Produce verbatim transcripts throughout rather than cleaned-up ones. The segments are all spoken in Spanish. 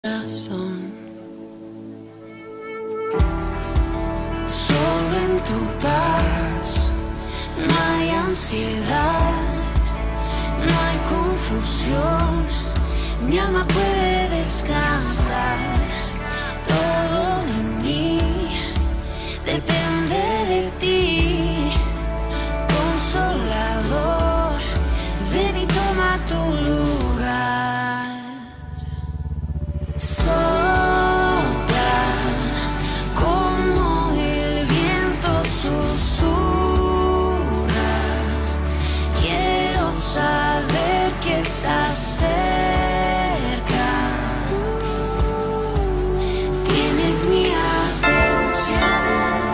corazón. Solo en tu paz no hay ansiedad, no hay confusión, mi alma puede descansar. Todo en mí depende de ti, consolador, ven y toma tu lugar. Sopla como el viento susurra, quiero saber que estás cerca, tienes mi atención.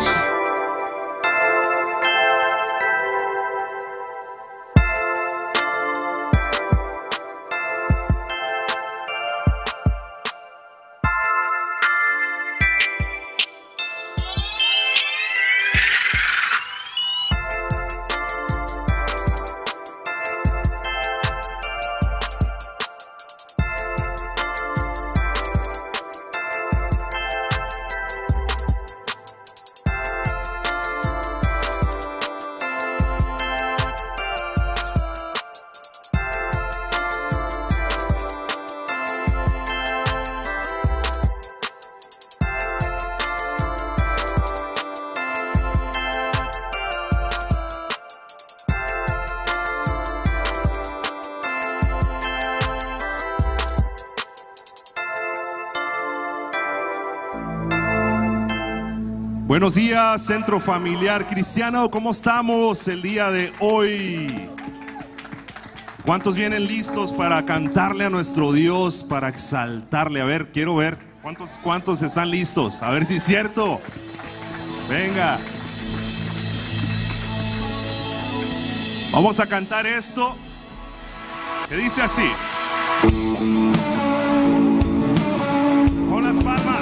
Buenos días, Centro Familiar Cristiano, ¿cómo estamos el día de hoy? ¿Cuántos vienen listos para cantarle a nuestro Dios, para exaltarle? A ver, quiero ver, ¿cuántos, cuántos están listos? A ver si es cierto. Venga. Vamos a cantar esto, que dice así. Con las palmas.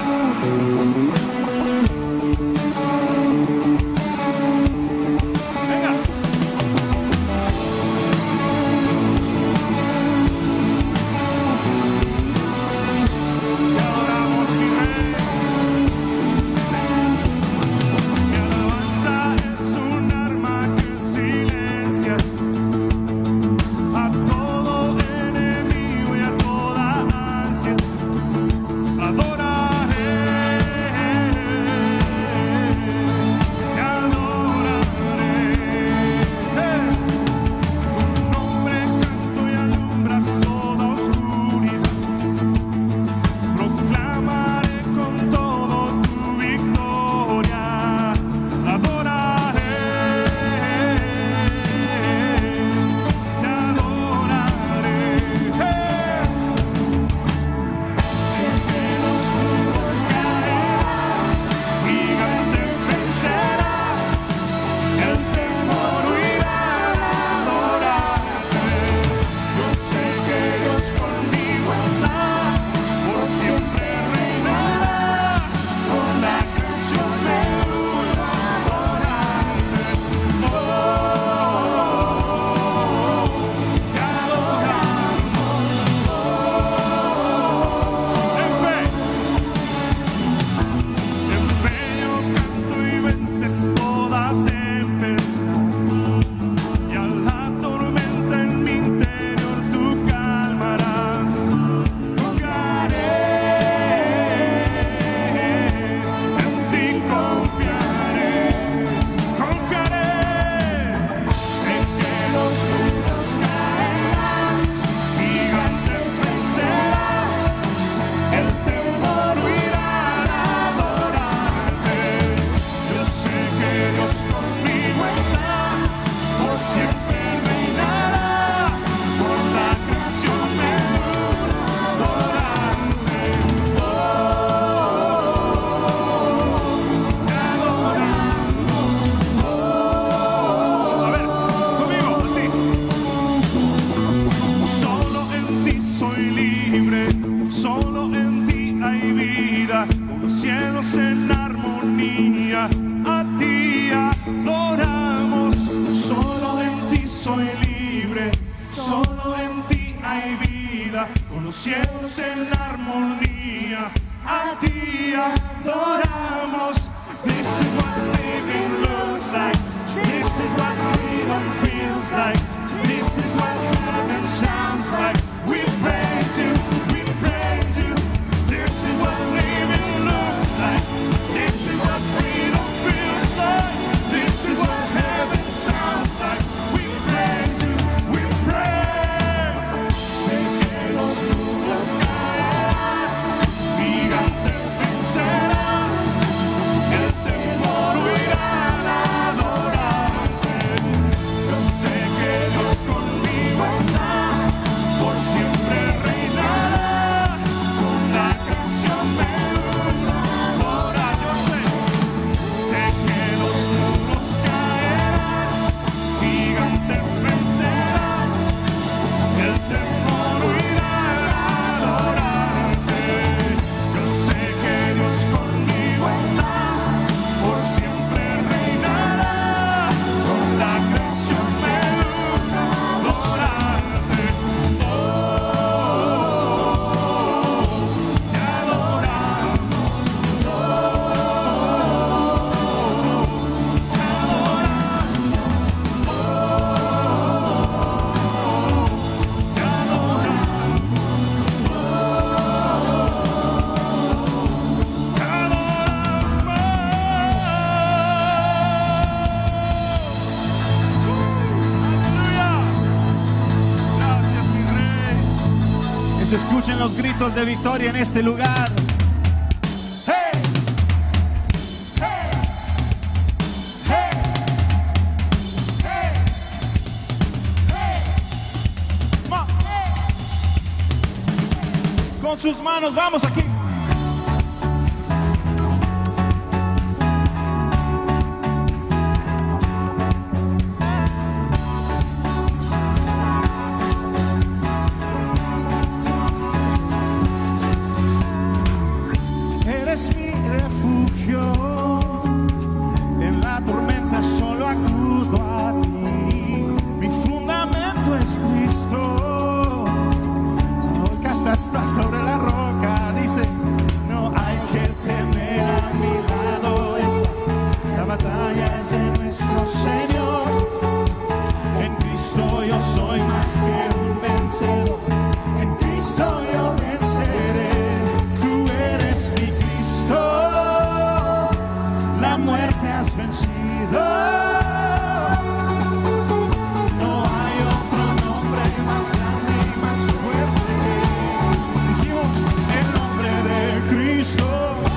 Soy libre, solo en ti hay vida, con los cielos en armonía. escuchen los gritos de victoria en este lugar. ¡Hey! ¡Hey! ¡Hey! ¡Hey! ¡Hey! Ma- Con sus manos, vamos aquí. Eres mi refugio, en la tormenta solo acudo a ti. Mi fundamento es Cristo, hoy que estás sobre la roca. Dice, no hay que temer, a mi lado está. La batalla es de nuestro Señor. En Cristo yo soy más que un vencedor. En Cristo yo venceré. Tú eres mi Cristo, la muerte has vencido. No hay otro nombre más grande y más fuerte. Decimos el nombre de Cristo.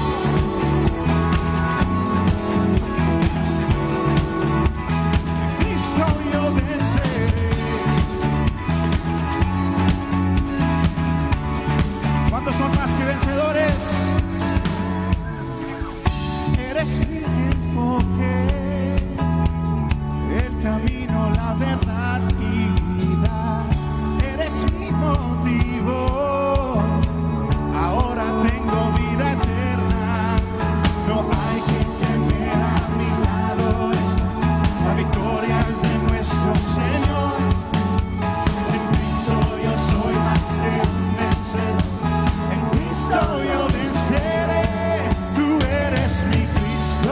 En Cristo yo venceré. ¿Cuántos son más que vencedores? Eres mi enfoque, el camino, la verdad y vida. Eres mi motivo, ahora tengo vida eterna. No hay que temer, a mi lado está. La victoria es de nuestro Señor. En Cristo yo soy más que un vencedor. En Cristo yo venceré. Tú eres mi Cristo,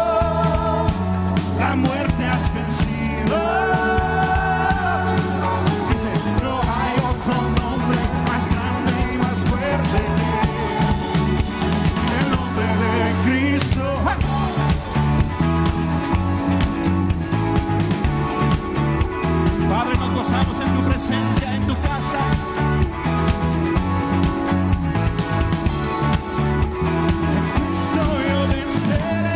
la muerte has vencido. Dice, no hay otro nombre más grande y más fuerte que el nombre de Cristo. ¡Ja! Padre, nos gozamos en tu presencia, en tu casa. En Cristo yo venceré.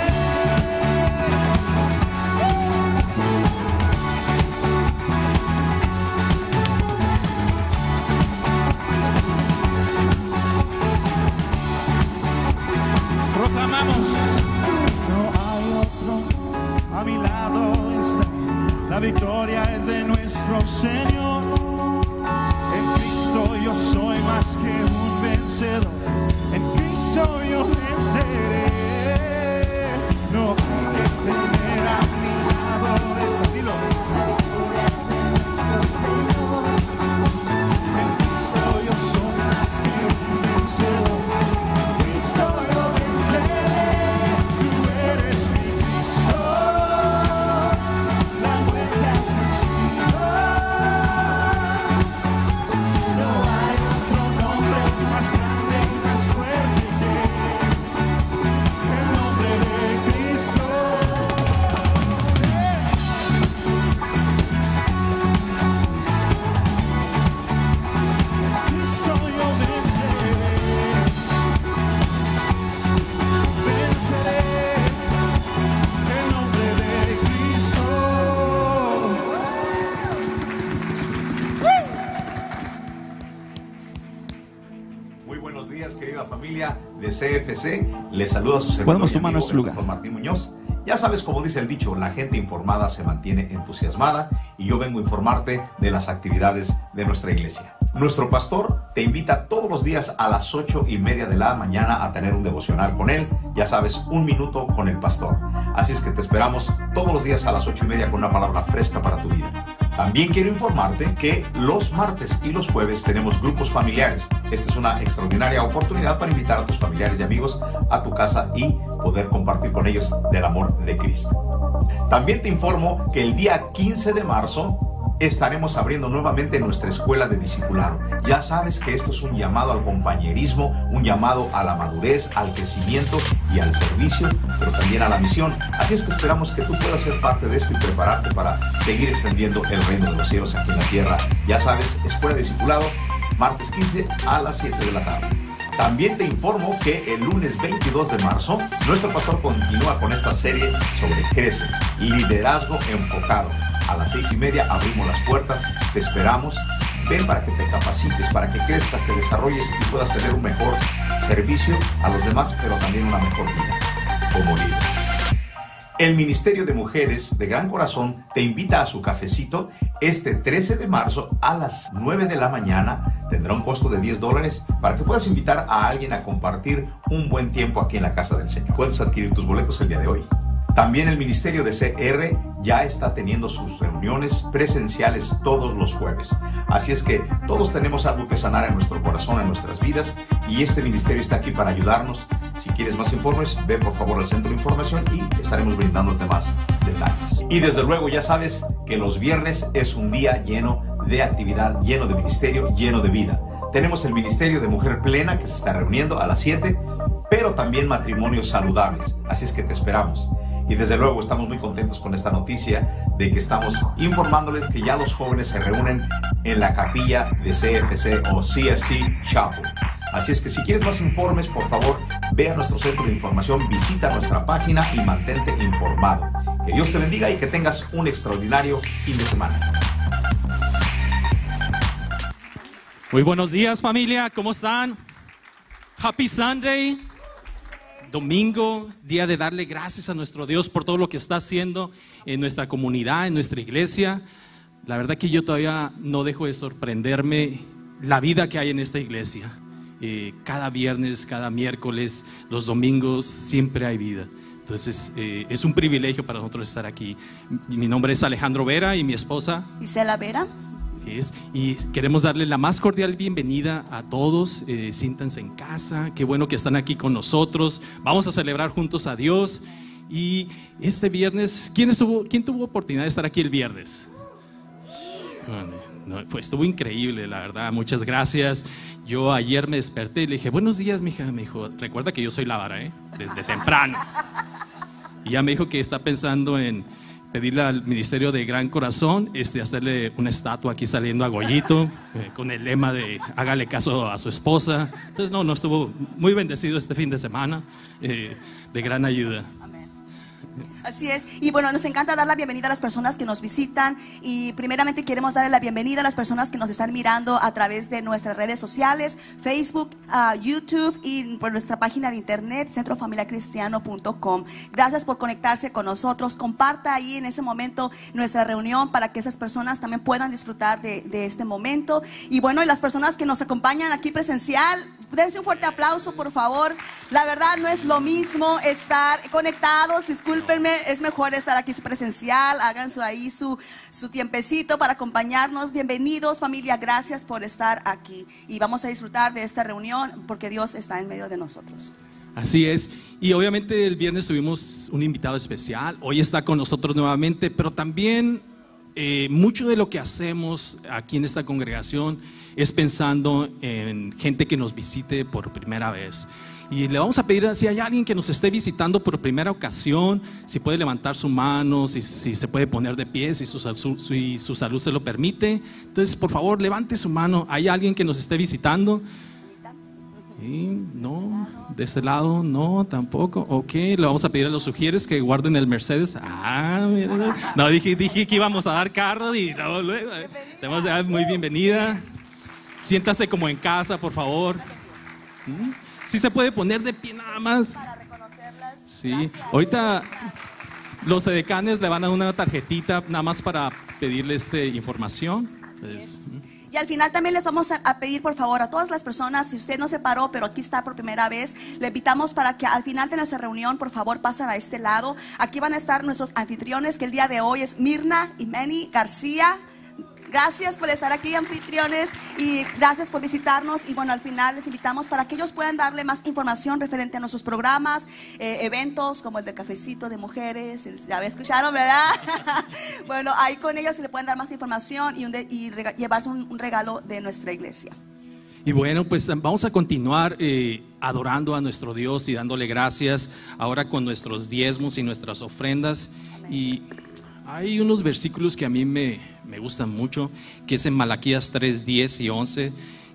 Proclamamos, no hay otro, a mi lado está. La victoria es de nuestro Señor. En Cristo yo soy más que un vencedor. En Cristo yo venceré. No hay que temer, a mi lado está. Dilo. En Cristo yo soy más que un vencedor. En Cristo yo venceré. Tú eres mi Cristo, la muerte has vencido. No hay otro nombre más grande y más fuerte que el nombre de Cristo. Cristo yo venceré. Venceré el nombre de Cristo. Muy buenos días, querida familia de C F C. Les saluda su servidor Podemos y tomar amigo, nuestro el lugar. pastor Martín Muñoz. Ya sabes, como dice el dicho, la gente informada se mantiene entusiasmada, y yo vengo a informarte de las actividades de nuestra iglesia. Nuestro pastor te invita todos los días a las ocho y media de la mañana a tener un devocional con él. Ya sabes, un minuto con el pastor. Así es que te esperamos todos los días a las ocho y media con una palabra fresca para tu vida. También quiero informarte que los martes y los jueves tenemos grupos familiares. Esta es una extraordinaria oportunidad para invitar a tus familiares y amigos a tu casa y poder compartir con ellos del amor de Cristo. También te informo que el día quince de marzo estaremos abriendo nuevamente nuestra escuela de discipulado. Ya sabes que esto es un llamado al compañerismo, un llamado a la madurez, al crecimiento y al servicio, pero también a la misión. Así es que esperamos que tú puedas ser parte de esto y prepararte para seguir extendiendo el reino de los cielos aquí en la tierra. Ya sabes, escuela de discipulado, martes quince a las siete de la tarde. También te informo que el lunes veintidós de marzo, nuestro pastor continúa con esta serie sobre Crece, liderazgo enfocado. A las seis y media abrimos las puertas, te esperamos. Ven para que te capacites, para que crezcas, te desarrolles y puedas tener un mejor servicio a los demás, pero también una mejor vida como líder. El Ministerio de Mujeres de Gran Corazón te invita a su cafecito este trece de marzo a las nueve de la mañana. Tendrá un costo de diez dólares para que puedas invitar a alguien a compartir un buen tiempo aquí en la casa del Señor. Puedes adquirir tus boletos el día de hoy. También el Ministerio de C R ya está teniendo sus reuniones presenciales todos los jueves. Así es que todos tenemos algo que sanar en nuestro corazón, en nuestras vidas, y este ministerio está aquí para ayudarnos. Si quieres más informes, ve por favor al centro de información y estaremos brindándote más detalles. Y desde luego ya sabes que los viernes es un día lleno de actividad, lleno de ministerio, lleno de vida. Tenemos el Ministerio de Mujer Plena que se está reuniendo a las siete, pero también matrimonios saludables. Así es que te esperamos. Y desde luego estamos muy contentos con esta noticia de que estamos informándoles que ya los jóvenes se reúnen en la capilla de C F C o C F C Chapel. Así es que si quieres más informes, por favor, ve a nuestro centro de información, visita nuestra página y mantente informado. Que Dios te bendiga y que tengas un extraordinario fin de semana. Muy buenos días, familia, ¿cómo están? Happy Sunday. Domingo, día de darle gracias a nuestro Dios por todo lo que está haciendo en nuestra comunidad, en nuestra iglesia. La verdad que yo todavía no dejo de sorprenderme la vida que hay en esta iglesia. Eh, cada viernes, cada miércoles, los domingos, siempre hay vida. Entonces eh, es un privilegio para nosotros estar aquí. Mi nombre es Alejandro Vera y mi esposa Isela Vera. Es, y queremos darle la más cordial bienvenida a todos. Eh, siéntanse en casa, qué bueno que están aquí con nosotros. Vamos a celebrar juntos a Dios. Y este viernes, ¿quién, estuvo, quién tuvo oportunidad de estar aquí el viernes? Bueno, no, pues estuvo increíble, la verdad, muchas gracias. Yo ayer me desperté y le dije, buenos días, mija. Me dijo, recuerda que yo soy la vara, ¿eh? Desde temprano. Y ya me dijo que está pensando en pedirle al Ministerio de Gran Corazón este, hacerle una estatua aquí saliendo a Goyito, eh, con el lema de hágale caso a su esposa. Entonces no, no estuvo muy bendecido este fin de semana, eh, de gran ayuda. Así es, y bueno, nos encanta dar la bienvenida a las personas que nos visitan y primeramente queremos darle la bienvenida a las personas que nos están mirando a través de nuestras redes sociales, Facebook, uh, YouTube y por nuestra página de internet, centro familiar cristiano punto com. Gracias por conectarse con nosotros, comparta ahí en ese momento nuestra reunión para que esas personas también puedan disfrutar de, de este momento. Y bueno, y las personas que nos acompañan aquí presencial, dense un fuerte aplauso por favor. La verdad no es lo mismo estar conectados, discúlpenme, es mejor estar aquí presencial. Hagan su, ahí su, su tiempecito para acompañarnos. Bienvenidos familia, gracias por estar aquí y vamos a disfrutar de esta reunión porque Dios está en medio de nosotros. Así es, y obviamente el viernes tuvimos un invitado especial, hoy está con nosotros nuevamente, pero también eh, mucho de lo que hacemos aquí en esta congregación es pensando en gente que nos visite por primera vez. Y le vamos a pedir, si hay alguien que nos esté visitando por primera ocasión, si puede levantar su mano, si, si se puede poner de pie, si su, su, si su salud se lo permite. Entonces, por favor, levante su mano. ¿Hay alguien que nos esté visitando? ¿Sí? No, de este lado no, tampoco. Ok, le vamos a pedir a los sugieres que guarden el Mercedes. Ah, mira. No, dije, dije que íbamos a dar carro y luego, luego. Le vamos a dar muy bienvenida. Siéntase como en casa, por favor. ¿Mm? Sí se puede poner de pie nada más. Para reconocerlas. Sí, Gracias. ahorita los edecanes le van a dar una tarjetita nada más para pedirle este información. Pues, Y al final también les vamos a, a pedir por favor a todas las personas, si usted no se paró pero aquí está por primera vez, le invitamos para que al final de nuestra reunión por favor pasen a este lado. Aquí van a estar nuestros anfitriones, que el día de hoy es Mirna y Manny García. Gracias por estar aquí, anfitriones, y gracias por visitarnos. Y bueno, al final les invitamos para que ellos puedan darle más información referente a nuestros programas, eh, eventos como el del cafecito de mujeres. Ya me escucharon, ¿verdad? Bueno, ahí con ellos se le pueden dar más información y, un de, y rega, llevarse un, un regalo de nuestra iglesia. Y bueno, pues vamos a continuar eh, adorando a nuestro Dios y dándole gracias ahora con nuestros diezmos y nuestras ofrendas. Y hay unos versículos que a mí me, me gustan mucho, que es en Malaquías tres, diez y once.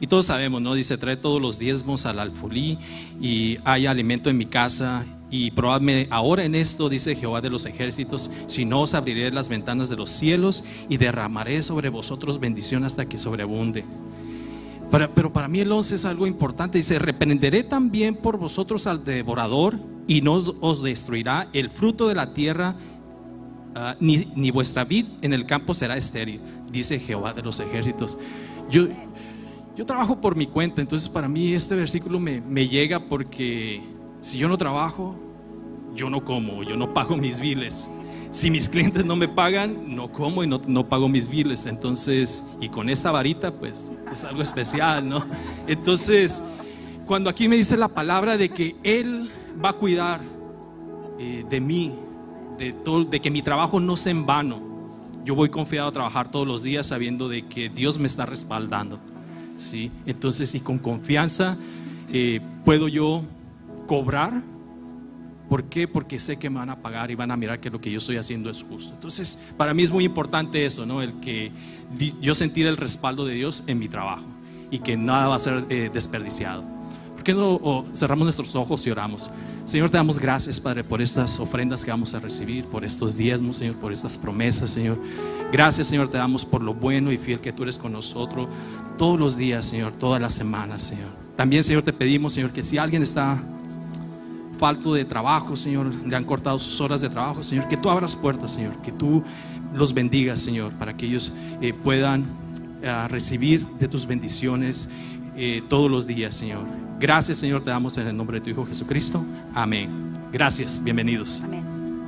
Y todos sabemos, ¿no? Dice, trae todos los diezmos al alfolí y hay alimento en mi casa. Y probadme ahora en esto, dice Jehová de los ejércitos, si no os abriré las ventanas de los cielos y derramaré sobre vosotros bendición hasta que sobreabunde. Pero, pero para mí el once es algo importante. Dice, reprenderé también por vosotros al devorador y no os, os destruirá el fruto de la tierra, uh, ni, ni vuestra vid en el campo será estéril, dice Jehová de los ejércitos. Yo, yo trabajo por mi cuenta, entonces para mí este versículo me, me llega porque si yo no trabajo, yo no como, yo no pago mis biles. Si mis clientes no me pagan, no como y no, no pago mis biles. Entonces, y con esta varita, pues es algo especial, ¿no? Entonces, cuando aquí me dice la palabra de que Él va a cuidar eh, de mí, de, todo, de que mi trabajo no sea en vano, yo voy confiado a trabajar todos los días sabiendo de que Dios me está respaldando, ¿sí? Entonces, y con confianza eh, puedo yo cobrar. ¿Por qué? Porque sé que me van a pagar y van a mirar que lo que yo estoy haciendo es justo. Entonces, para mí es muy importante eso, ¿no? El que yo sentir el respaldo de Dios en mi trabajo y que nada va a ser eh, desperdiciado. ¿Por qué no oh, cerramos nuestros ojos y oramos? Señor, te damos gracias, Padre, por estas ofrendas que vamos a recibir, por estos diezmos, Señor, por estas promesas, Señor. Gracias, Señor, te damos por lo bueno y fiel que tú eres con nosotros todos los días, Señor, todas las semanas, Señor. También, Señor, te pedimos, Señor, que si alguien está falto de trabajo, Señor, le han cortado sus horas de trabajo, Señor, que tú abras puertas, Señor, que tú los bendigas, Señor, para que ellos eh, puedan eh, recibir de tus bendiciones eh, todos los días, Señor. Gracias, Señor, te damos en el nombre de tu Hijo Jesucristo. Amén. Gracias, bienvenidos. Amén.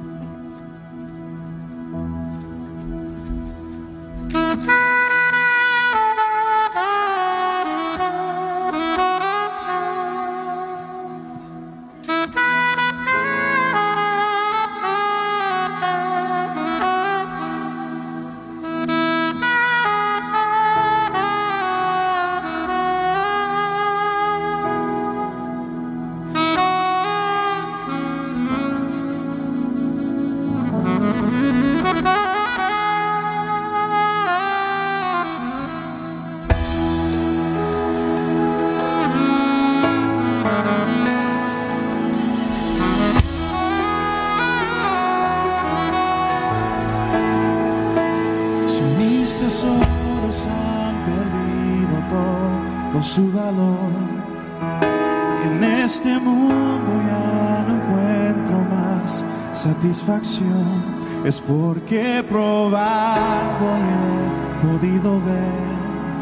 Tesoros han perdido todo su valor. En este mundo ya no encuentro más satisfacción. Es porque he probado y he podido ver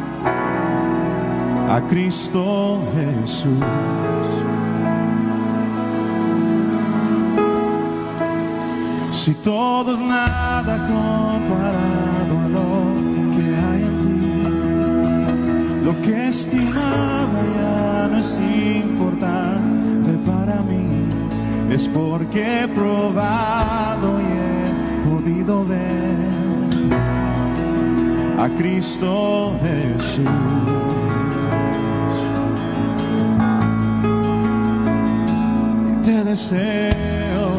a Cristo Jesús. Si todo es nada comparado a lo que hay en ti, lo que estimaba ya no es importante para mí. Es porque he probado y he podido ver a Cristo Jesús. Y te deseo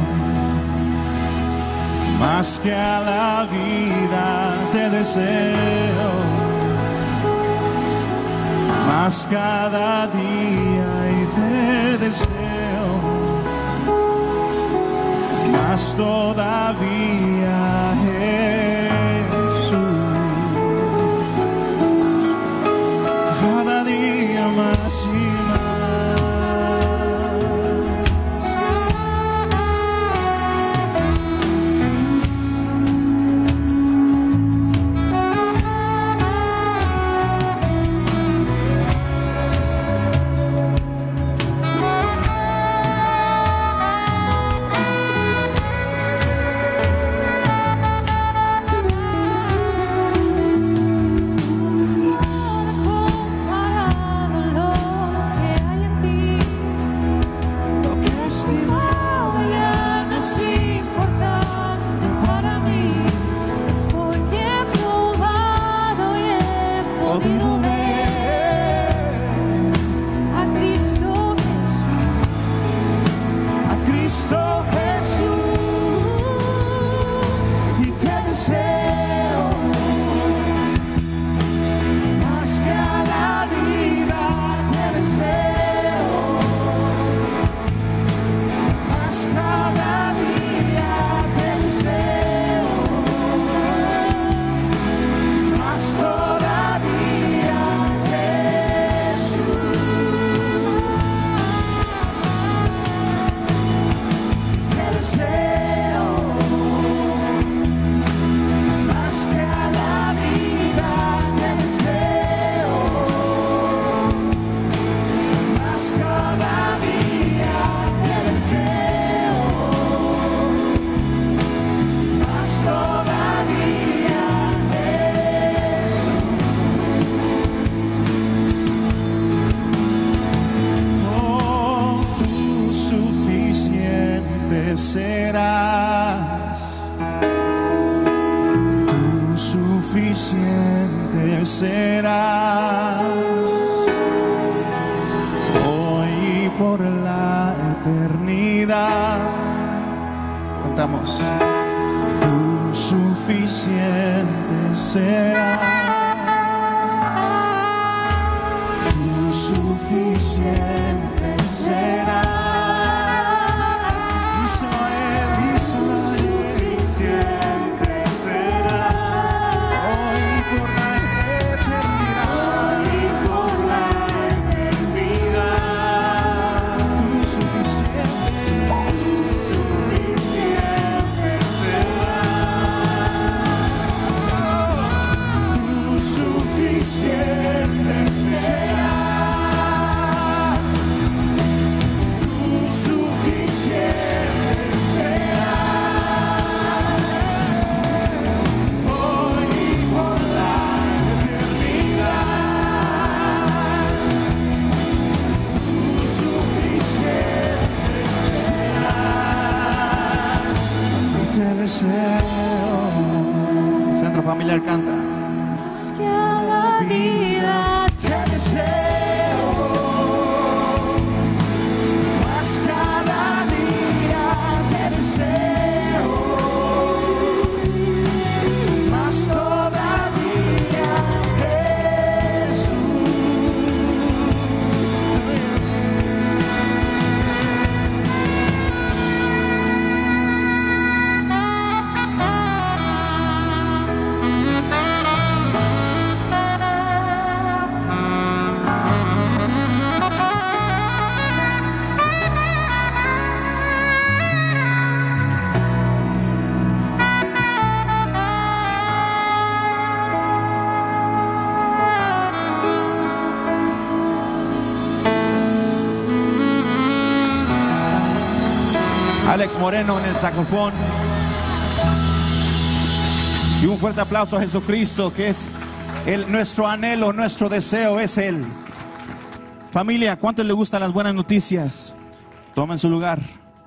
más que a la vida, te deseo más cada día y te deseo más todavía, Jesús. Cada día más y más. serás, tú suficiente serás, hoy y por la eternidad. Cantamos. Tú suficiente serás, tú suficiente serás. Centro Familiar canta. Más que a la vida Te deseo, más cada día te deseo, más todavía, Jesús. Alex Moreno en el saxofón. Y un fuerte aplauso a Jesucristo, que es el, nuestro anhelo, nuestro deseo es Él. Familia, ¿cuántos les gustan las buenas noticias? Tomen su lugar.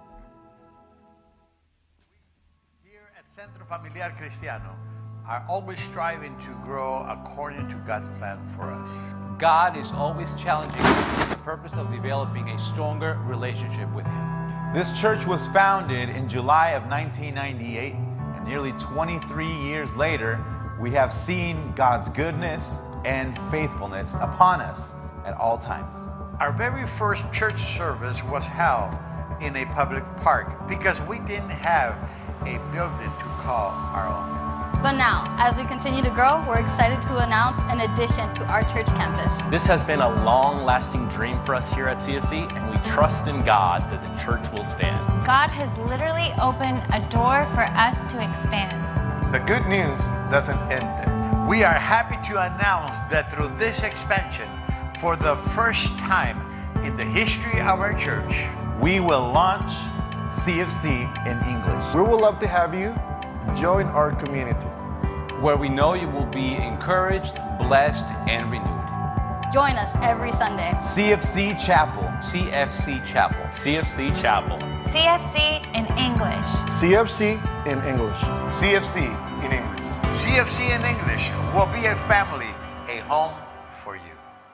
Here at Centro Familiar Cristiano are always striving to grow according to God's plan for us. God is always challenging us with the purpose of developing a stronger relationship with Him. This church was founded in July of nineteen ninety-eight, and nearly twenty-three years later, we have seen God's goodness and faithfulness upon us at all times. Our very first church service was held in a public park because we didn't have a building to call our own. But now, as we continue to grow, we're excited to announce an addition to our church campus. This has been a long-lasting dream for us here at C F C, and we trust in God that the church will stand. God has literally opened a door for us to expand. The good news doesn't end there. We are happy to announce that through this expansion, for the first time in the history of our church, we will launch C F C in English. We would love to have you join our community, where we know you will be encouraged, blessed, and renewed. Join us every Sunday. C F C Chapel. C F C Chapel. C F C Chapel. C F C in English. C F C in English. C F C in English. C F C in English will be a family, a home for you.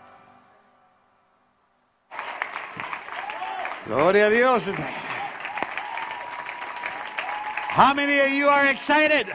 Gloria a Dios. How many of you are excited?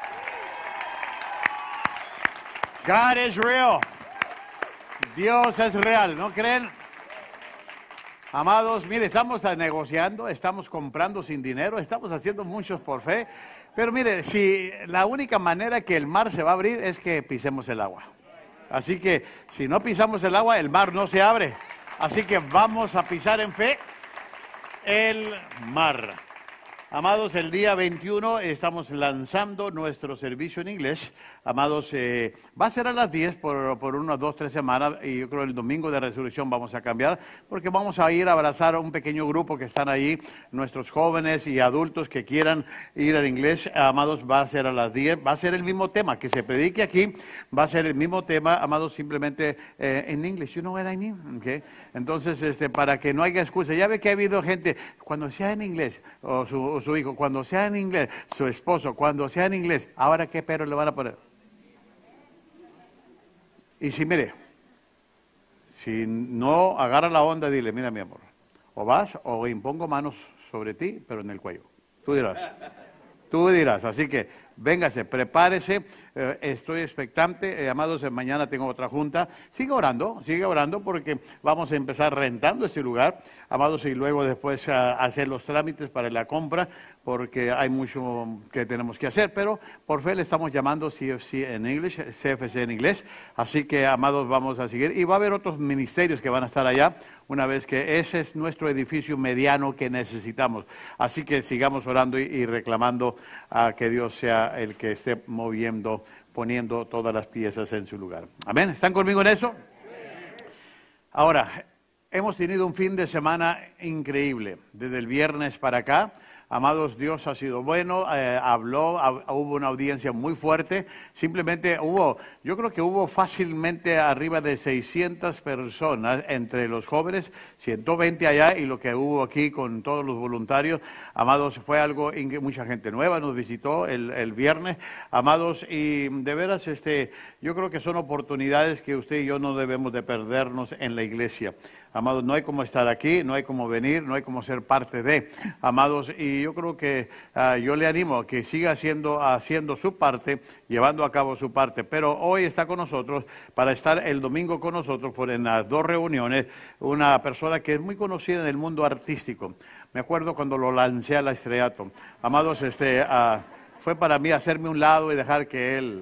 God is real. Dios es real, ¿no creen? Amados, mire, estamos negociando, estamos comprando sin dinero, estamos haciendo muchos por fe. Pero mire, si la única manera que el mar se va a abrir es que pisemos el agua. Así que si no pisamos el agua, el mar no se abre. Así que vamos a pisar en fe el mar. Amados, el día veintiuno estamos lanzando nuestro servicio en inglés Amados, eh, va a ser a las diez por, por unas dos, tres semanas, y yo creo el domingo de resurrección vamos a cambiar, porque vamos a ir a abrazar a un pequeño grupo que están ahí, nuestros jóvenes y adultos que quieran ir al inglés. Amados, va a ser a las diez, va a ser el mismo tema, que se predique aquí, va a ser el mismo tema, amados, simplemente eh, en inglés, you know what I mean? Okay. Entonces, este, para que no haya excusa, ya ve que ha habido gente, cuando sea en inglés, o su, o su hijo, cuando sea en inglés, su esposo, cuando sea en inglés, ahora qué pero le van a poner. Y si mire, si no agarra la onda, dile, mira mi amor, o vas o impongo manos sobre ti, pero en el cuello. Tú dirás, tú dirás, así que véngase, prepárese, eh, estoy expectante, eh, amados, mañana tengo otra junta, sigue orando, sigue orando porque vamos a empezar rentando ese lugar, amados, y luego después uh, hacer los trámites para la compra, porque hay mucho que tenemos que hacer, pero por fe le estamos llamando C F C en inglés, C F C en inglés, así que, amados, vamos a seguir, y va a haber otros ministerios que van a estar allá, una vez que ese es nuestro edificio mediano que necesitamos. Así que sigamos orando y, y reclamando a que Dios sea el que esté moviendo, poniendo todas las piezas en su lugar. Amén. ¿Están conmigo en eso? Ahora, hemos tenido un fin de semana increíble, desde el viernes para acá. Amados, Dios ha sido bueno, eh, habló, ha, hubo una audiencia muy fuerte, simplemente hubo, yo creo que hubo fácilmente arriba de seiscientas personas entre los jóvenes, ciento veinte allá y lo que hubo aquí con todos los voluntarios. Amados, fue algo, mucha gente nueva nos visitó el, el viernes, amados, y de veras, este, yo creo que son oportunidades que usted y yo no debemos de perdernos en la iglesia. Amados, no hay como estar aquí, no hay como venir, no hay como ser parte de, amados, y yo creo que uh, yo le animo a que siga haciendo, haciendo su parte, llevando a cabo su parte, pero hoy está con nosotros, para estar el domingo con nosotros, por en las dos reuniones, una persona que es muy conocida en el mundo artístico. Me acuerdo cuando lo lancé al estrellato, amados, este, uh, fue para mí hacerme un lado y dejar que él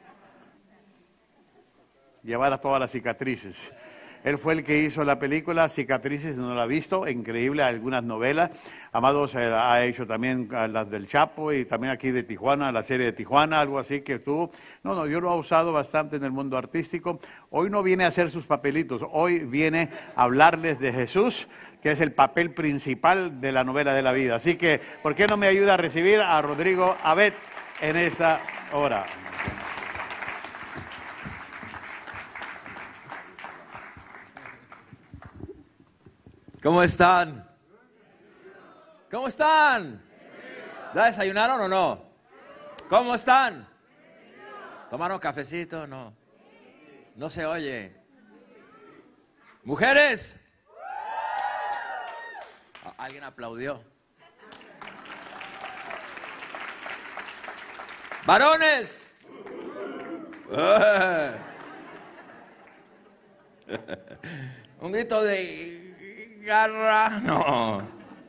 llevara todas las cicatrices. Él fue el que hizo la película Cicatrices, no la ha visto, increíble, algunas novelas. Amados, eh, ha hecho también las del Chapo y también aquí de Tijuana, la serie de Tijuana, algo así que tuvo. No, no, yo lo he usado bastante en el mundo artístico. Hoy no viene a hacer sus papelitos, hoy viene a hablarles de Jesús, que es el papel principal de la novela de la vida. Así que, ¿por qué no me ayuda a recibir a Rodrigo Abed en esta hora? ¿Cómo están? ¿Cómo están? ¿Ya desayunaron o no? ¿Cómo están? ¿Tomaron cafecito o no? No se oye. ¿Mujeres? ¿Alguien aplaudió? ¿Varones? Un grito de garra, no.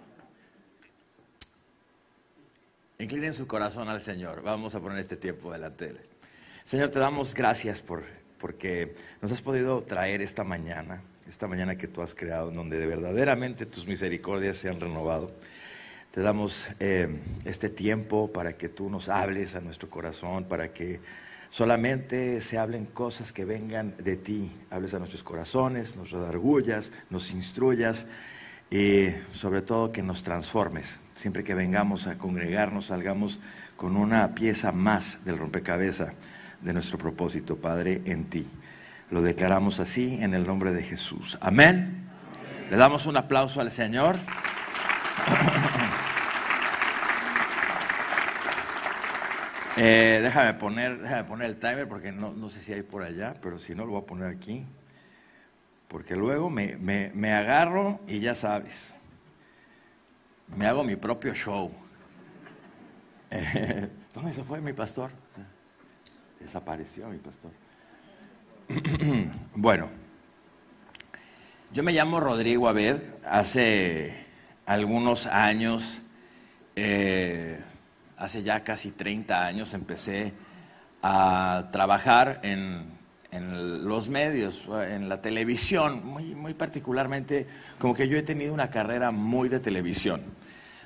Inclinen su corazón al Señor. Vamos a poner este tiempo delante de Él. Señor, te damos gracias por, porque nos has podido traer esta mañana, esta mañana que tú has creado, en donde de verdaderamente tus misericordias se han renovado. Te damos eh, este tiempo para que tú nos hables a nuestro corazón, para que solamente se hablen cosas que vengan de ti, hables a nuestros corazones, nos redargullas, nos instruyas y sobre todo que nos transformes. Siempre que vengamos a congregarnos, salgamos con una pieza más del rompecabezas de nuestro propósito, Padre, en ti. Lo declaramos así en el nombre de Jesús. Amén. Amén. Le damos un aplauso al Señor. Eh, déjame poner, déjame poner el timer porque no, no sé si hay por allá, pero si no lo voy a poner aquí, porque luego me, me, me agarro y ya sabes, me hago mi propio show. Eh, ¿Dónde se fue mi pastor? Desapareció mi pastor. Bueno, yo me llamo Rodrigo Abed. Hace algunos años, eh, hace ya casi treinta años, empecé a trabajar en, en los medios, en la televisión, muy, muy particularmente, como que yo he tenido una carrera muy de televisión,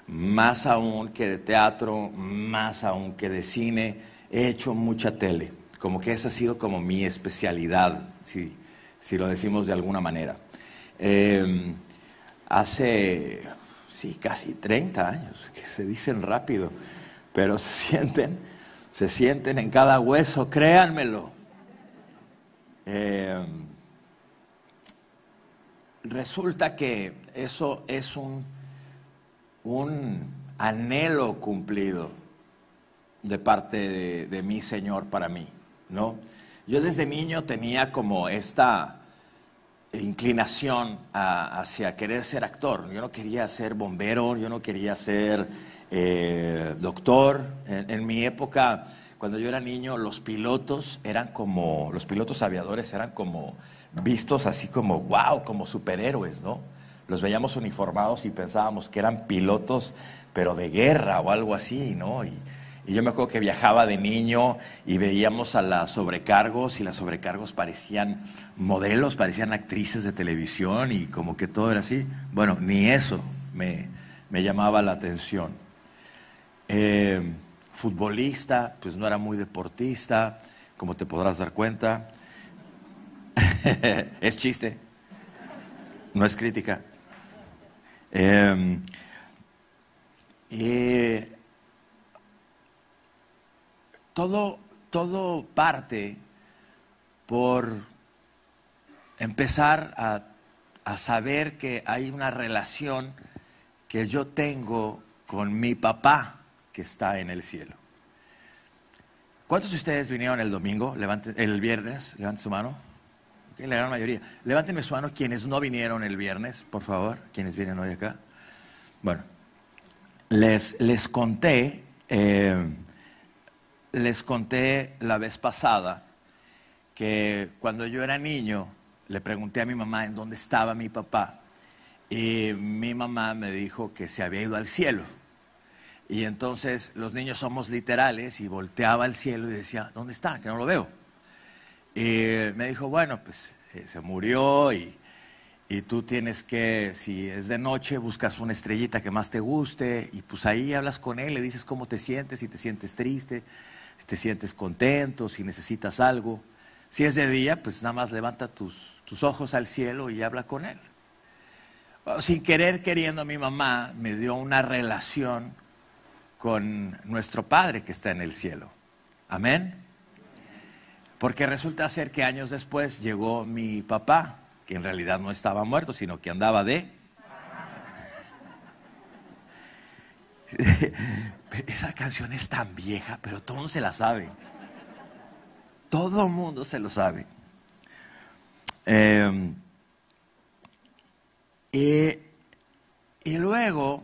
más aún que de teatro, más aún que de cine. He hecho mucha tele. como que esa ha sido como mi especialidad, si, si lo decimos de alguna manera. Eh, hace, sí, casi treinta años, que se dicen rápido, pero se sienten, se sienten en cada hueso, créanmelo. Eh, resulta que eso es un, un anhelo cumplido de parte de, de mi Señor para mí, ¿no? Yo desde niño tenía como esta inclinación a, hacia querer ser actor. Yo no quería ser bombero, yo no quería ser eh, doctor. En, en mi época, cuando yo era niño, los pilotos eran como, los pilotos aviadores eran como vistos así como, wow, como superhéroes, ¿no? Los veíamos uniformados y pensábamos que eran pilotos, pero de guerra o algo así, ¿no? Y, y yo me acuerdo que viajaba de niño y veíamos a las sobrecargos y las sobrecargos parecían modelos, parecían actrices de televisión y como que todo era así. Bueno, ni eso me, me llamaba la atención. Eh, futbolista, pues no era muy deportista, como te podrás dar cuenta. Es chiste, no es crítica. Eh, y todo, todo parte por empezar a, a saber que hay una relación que yo tengo con mi papá que está en el cielo. ¿Cuántos de ustedes vinieron el domingo, levanten, el viernes? Levanten su mano. Okay, la gran mayoría. Levántenme su mano quienes no vinieron el viernes, por favor, quienes vienen hoy acá. Bueno, les, les conté, eh, les conté la vez pasada que cuando yo era niño le pregunté a mi mamá en dónde estaba mi papá y mi mamá me dijo que se había ido al cielo. Y entonces los niños somos literales y volteaba al cielo y decía, ¿dónde está? Que no lo veo. Y me dijo, bueno, pues eh, se murió y, y tú tienes que, si es de noche, buscas una estrellita que más te guste y pues ahí hablas con él, le dices cómo te sientes, si te sientes triste, si te sientes contento, si necesitas algo. Si es de día, pues nada más levanta tus, tus ojos al cielo y habla con él. Sin querer, queriendo, mi mamá me dio una relación con nuestro Padre que está en el cielo. Amén. Porque resulta ser que años después llegó mi papá, que en realidad no estaba muerto, sino que andaba de... Esa canción es tan vieja, pero todo el mundo se la sabe. Todo el mundo se lo sabe. Eh, y, y luego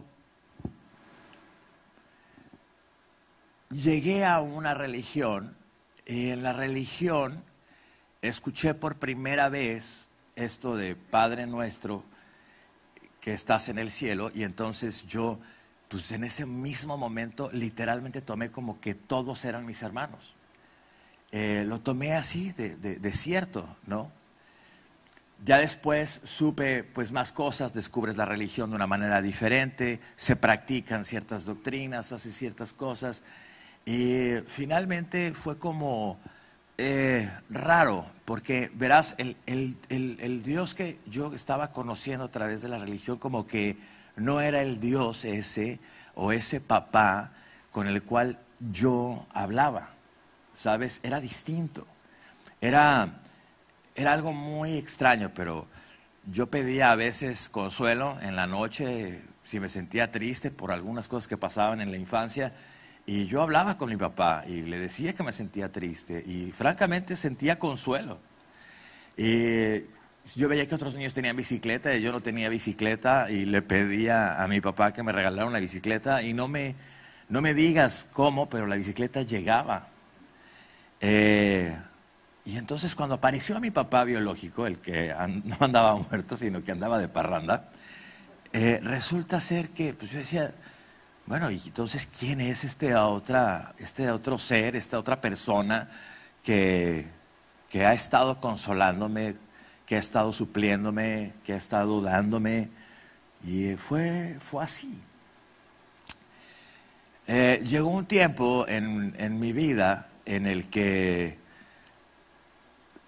llegué a una religión y en la religión escuché por primera vez esto de Padre Nuestro que estás en el cielo y entonces yo, pues en ese mismo momento literalmente tomé como que todos eran mis hermanos. Eh, lo tomé así, de, de, de cierto, ¿no? Ya después supe pues más cosas, descubres la religión de una manera diferente, se practican ciertas doctrinas, haces ciertas cosas y finalmente fue como eh, raro, porque verás, el, el, el, el Dios que yo estaba conociendo a través de la religión como que no era el Dios ese o ese papá con el cual yo hablaba, ¿sabes? Era distinto, era... Era algo muy extraño, pero yo pedía a veces consuelo en la noche si me sentía triste por algunas cosas que pasaban en la infancia y yo hablaba con mi papá y le decía que me sentía triste y francamente sentía consuelo. Y yo veía que otros niños tenían bicicleta y yo no tenía bicicleta y le pedía a mi papá que me regalara una bicicleta y no me, no me digas cómo, pero la bicicleta llegaba. Eh... Y entonces cuando apareció a mi papá biológico, el que no andaba muerto, sino que andaba de parranda, eh, resulta ser que, pues yo decía, bueno, y entonces ¿quién es este, otra, este otro ser, esta otra persona que, que ha estado consolándome, que ha estado supliéndome, que ha estado dándome? Y fue, fue así. Eh, llegó un tiempo en, en mi vida en el que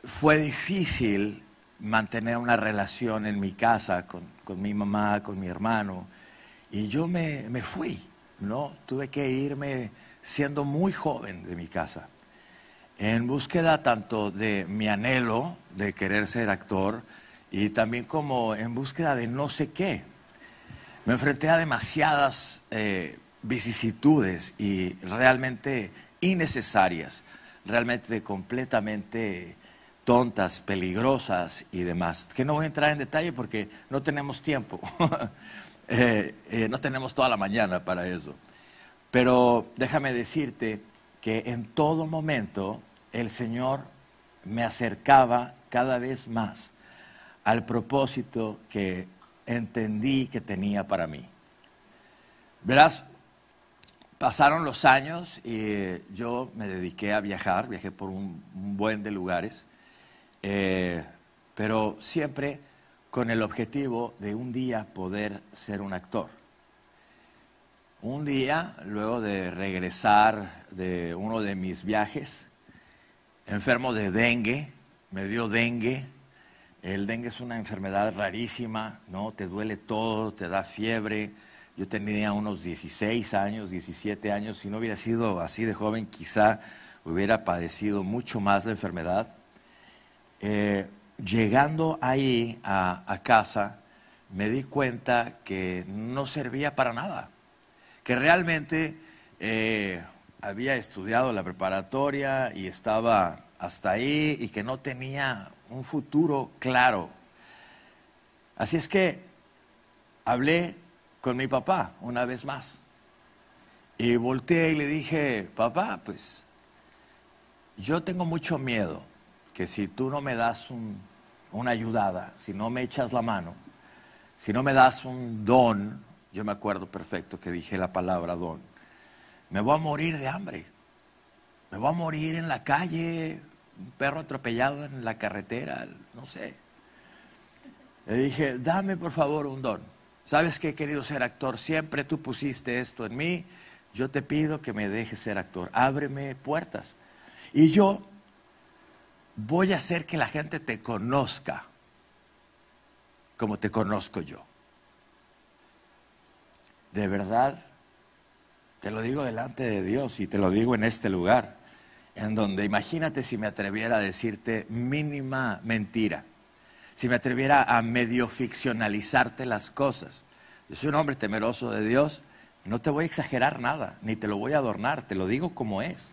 fue difícil mantener una relación en mi casa con, con mi mamá, con mi hermano, y yo me, me fui, ¿no? Tuve que irme siendo muy joven de mi casa, en búsqueda tanto de mi anhelo de querer ser actor y también como en búsqueda de no sé qué. Me enfrenté a demasiadas eh, vicisitudes y realmente innecesarias, realmente completamente tontas, peligrosas y demás, que no voy a entrar en detalle porque no tenemos tiempo, eh, eh, no tenemos toda la mañana para eso. Pero déjame decirte que en todo momento el Señor me acercaba cada vez más al propósito que entendí que tenía para mí. Verás, pasaron los años y yo me dediqué a viajar, viajé por un, un buen de lugares, eh, pero siempre con el objetivo de un día poder ser un actor. Un día, luego de regresar de uno de mis viajes, enfermo de dengue, me dio dengue. El dengue es una enfermedad rarísima, ¿no? Te duele todo, te da fiebre. Yo tenía unos dieciséis años, diecisiete años. Si no hubiera sido así de joven, quizá hubiera padecido mucho más la enfermedad. Eh, llegando ahí a, a casa, me di cuenta que no servía para nada. Que realmente eh, había estudiado la preparatoria y estaba hasta ahí y que no tenía un futuro claro. Así es que hablé con mi papá una vez más y volteé y le dije: papá, pues yo tengo mucho miedo que si tú no me das un, una ayudada, si no me echas la mano, si no me das un don. Yo me acuerdo perfecto que dije la palabra don. Me voy a morir de hambre. Me voy a morir en la calle, un perro atropellado en la carretera, no sé. Le dije: dame por favor un don. ¿Sabes qué, querido ser actor? Siempre tú pusiste esto en mí. Yo te pido que me dejes ser actor. Ábreme puertas. Y yo voy a hacer que la gente te conozca como te conozco yo. De verdad, te lo digo delante de Dios y te lo digo en este lugar, en donde imagínate si me atreviera a decirte mínima mentira, si me atreviera a medio ficcionalizarte las cosas. Yo soy un hombre temeroso de Dios, no te voy a exagerar nada, ni te lo voy a adornar, te lo digo como es.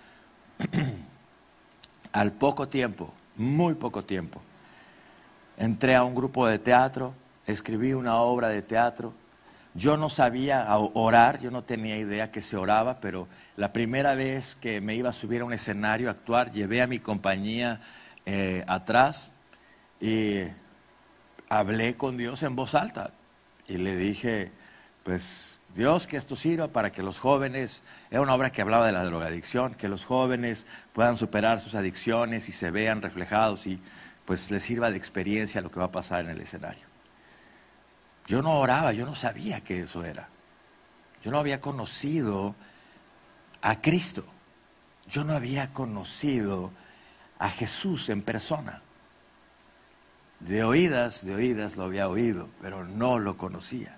Al poco tiempo, muy poco tiempo, entré a un grupo de teatro, escribí una obra de teatro. Yo no sabía orar, yo no tenía idea que se oraba, pero la primera vez que me iba a subir a un escenario a actuar, llevé a mi compañía eh, atrás y hablé con Dios en voz alta. Y le dije, pues Dios, que esto sirva para que los jóvenes, era una obra que hablaba de la drogadicción, que los jóvenes puedan superar sus adicciones y se vean reflejados y pues les sirva de experiencia lo que va a pasar en el escenario. Yo no oraba, yo no sabía que eso era. Yo no había conocido a Cristo. Yo no había conocido a Jesús en persona. De oídas, de oídas lo había oído, pero no lo conocía.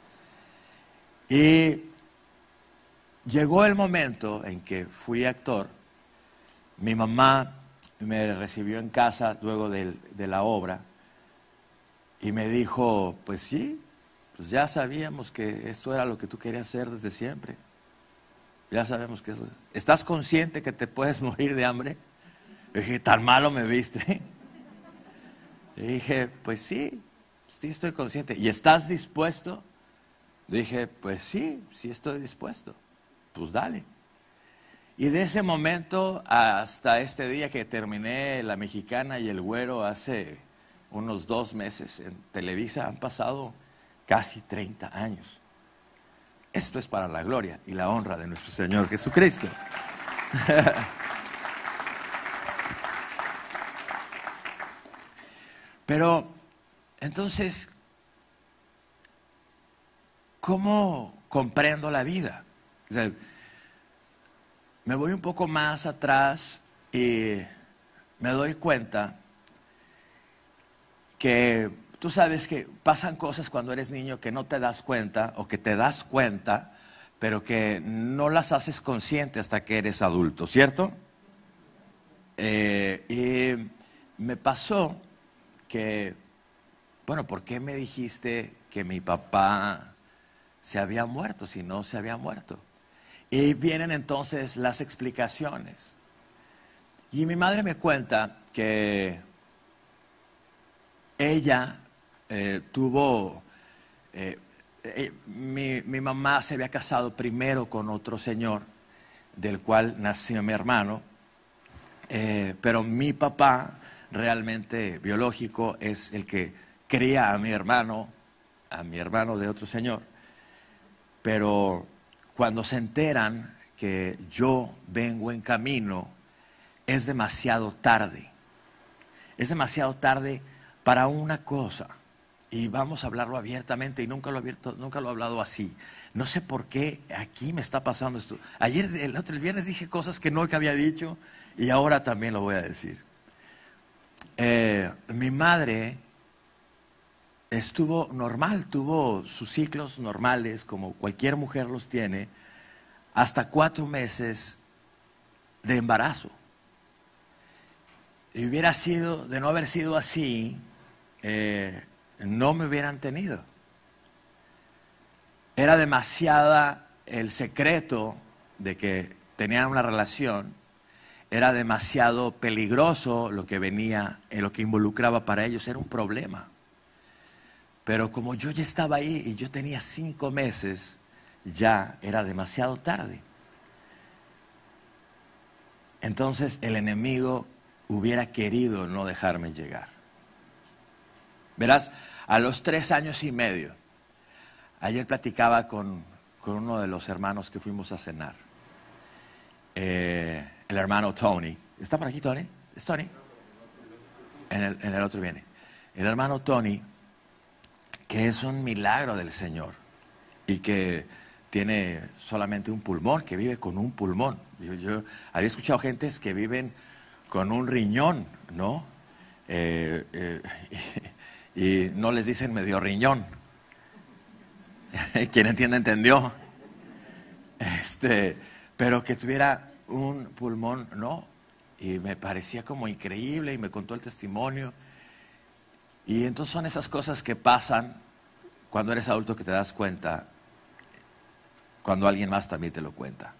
Y llegó el momento en que fui actor. Mi mamá me recibió en casa luego de, de la obra. Y me dijo, pues sí, pues ya sabíamos que esto era lo que tú querías hacer desde siempre. Ya sabemos que eso es. ¿Estás consciente que te puedes morir de hambre? Le dije, ¿tan malo me viste? Le dije, pues sí, sí estoy consciente. ¿Y estás dispuesto? Le dije, pues sí, sí estoy dispuesto. Pues dale. Y de ese momento hasta este día que terminé La Mexicana y El Güero hace unos dos meses en Televisa, han pasado casi treinta años. Esto es para la gloria y la honra de nuestro Señor Jesucristo. Pero, entonces, ¿cómo comprendo la vida? O sea, me voy un poco más atrás y me doy cuenta que tú sabes que pasan cosas cuando eres niño que no te das cuenta o que te das cuenta, pero que no las haces consciente hasta que eres adulto, ¿cierto? Eh, y me pasó que, bueno, ¿por qué me dijiste que mi papá se había muerto si no se había muerto? Y vienen entonces las explicaciones. Y mi madre me cuenta que ella eh, tuvo, eh, eh, mi, mi mamá se había casado primero con otro señor, del cual nació mi hermano, eh, pero mi papá realmente biológico es el que cría a mi hermano, a mi hermano de otro señor. Pero cuando se enteran que yo vengo en camino, es demasiado tarde. Es demasiado tarde para una cosa, y vamos a hablarlo abiertamente, y nunca lo he abierto, nunca lo he hablado así. No sé por qué aquí me está pasando esto. Ayer, el otro el viernes dije cosas que nunca había dicho, y ahora también lo voy a decir. Eh, mi madre estuvo normal, tuvo sus ciclos normales, como cualquier mujer los tiene, hasta cuatro meses de embarazo. Y hubiera sido, de no haber sido así, eh, no me hubieran tenido. Era demasiada el secreto de que tenían una relación, era demasiado peligroso lo que venía, en lo que involucraba para ellos, era un problema. Pero como yo ya estaba ahí y yo tenía cinco meses, ya era demasiado tarde. Entonces el enemigo hubiera querido no dejarme llegar. Verás, a los tres años y medio, ayer platicaba con, con uno de los hermanos que fuimos a cenar, eh, el hermano Tony. ¿Está por aquí Tony? ¿Es Tony? En el, en el otro viene. El hermano Tony, que es un milagro del Señor y que tiene solamente un pulmón, que vive con un pulmón. Yo, yo había escuchado gentes que viven con un riñón, ¿no? Eh, eh, y, y no les dicen medio riñón. Quien entiende, entendió. Este, pero que tuviera un pulmón, no. Y me parecía como increíble y me contó el testimonio. Y entonces son esas cosas que pasan cuando eres adulto que te das cuenta, cuando alguien más también te lo cuenta.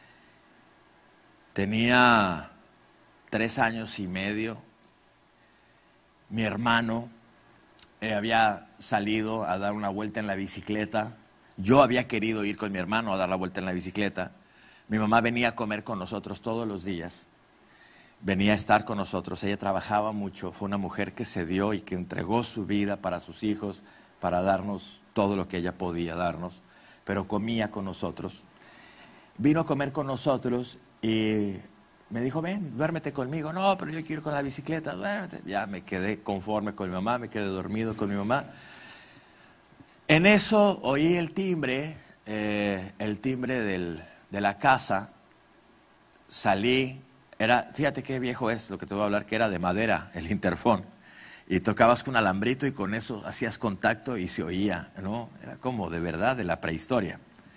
Tenía tres años y medio. Mi hermano eh, había salido a dar una vuelta en la bicicleta. Yo había querido ir con mi hermano a dar la vuelta en la bicicleta. Mi mamá venía a comer con nosotros todos los días. Venía a estar con nosotros. Ella trabajaba mucho. Fue una mujer que se dio y que entregó su vida para sus hijos, para darnos todo lo que ella podía darnos. Pero comía con nosotros. Vino a comer con nosotros y me dijo, ven, duérmete conmigo. No, pero yo quiero ir con la bicicleta, duérmete. Ya me quedé conforme con mi mamá, me quedé dormido con mi mamá. En eso oí el timbre, eh, el timbre del, de la casa. Salí, era, fíjate qué viejo es lo que te voy a hablar, que era de madera, el interfón. Y tocabas con un alambrito y con eso hacías contacto y se oía, ¿no? Era como de verdad de la prehistoria.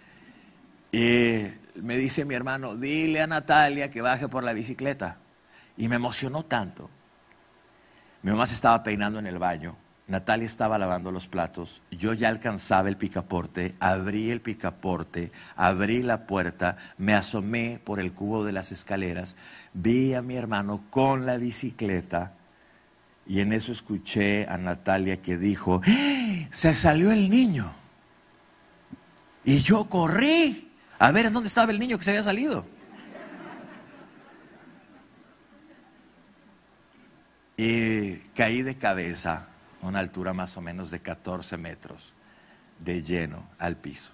Y me dice mi hermano, dile a Natalia que baje por la bicicleta. Y me emocionó tanto. Mi mamá se estaba peinando en el baño, Natalia estaba lavando los platos, yo ya alcanzaba el picaporte, abrí el picaporte, abrí la puerta, me asomé por el cubo de las escaleras, vi a mi hermano con la bicicleta y en eso escuché a Natalia que dijo, ¡eh! Se salió el niño. Y yo corrí a ver en dónde estaba el niño que se había salido. Y caí de cabeza a una altura más o menos de catorce metros, de lleno al piso.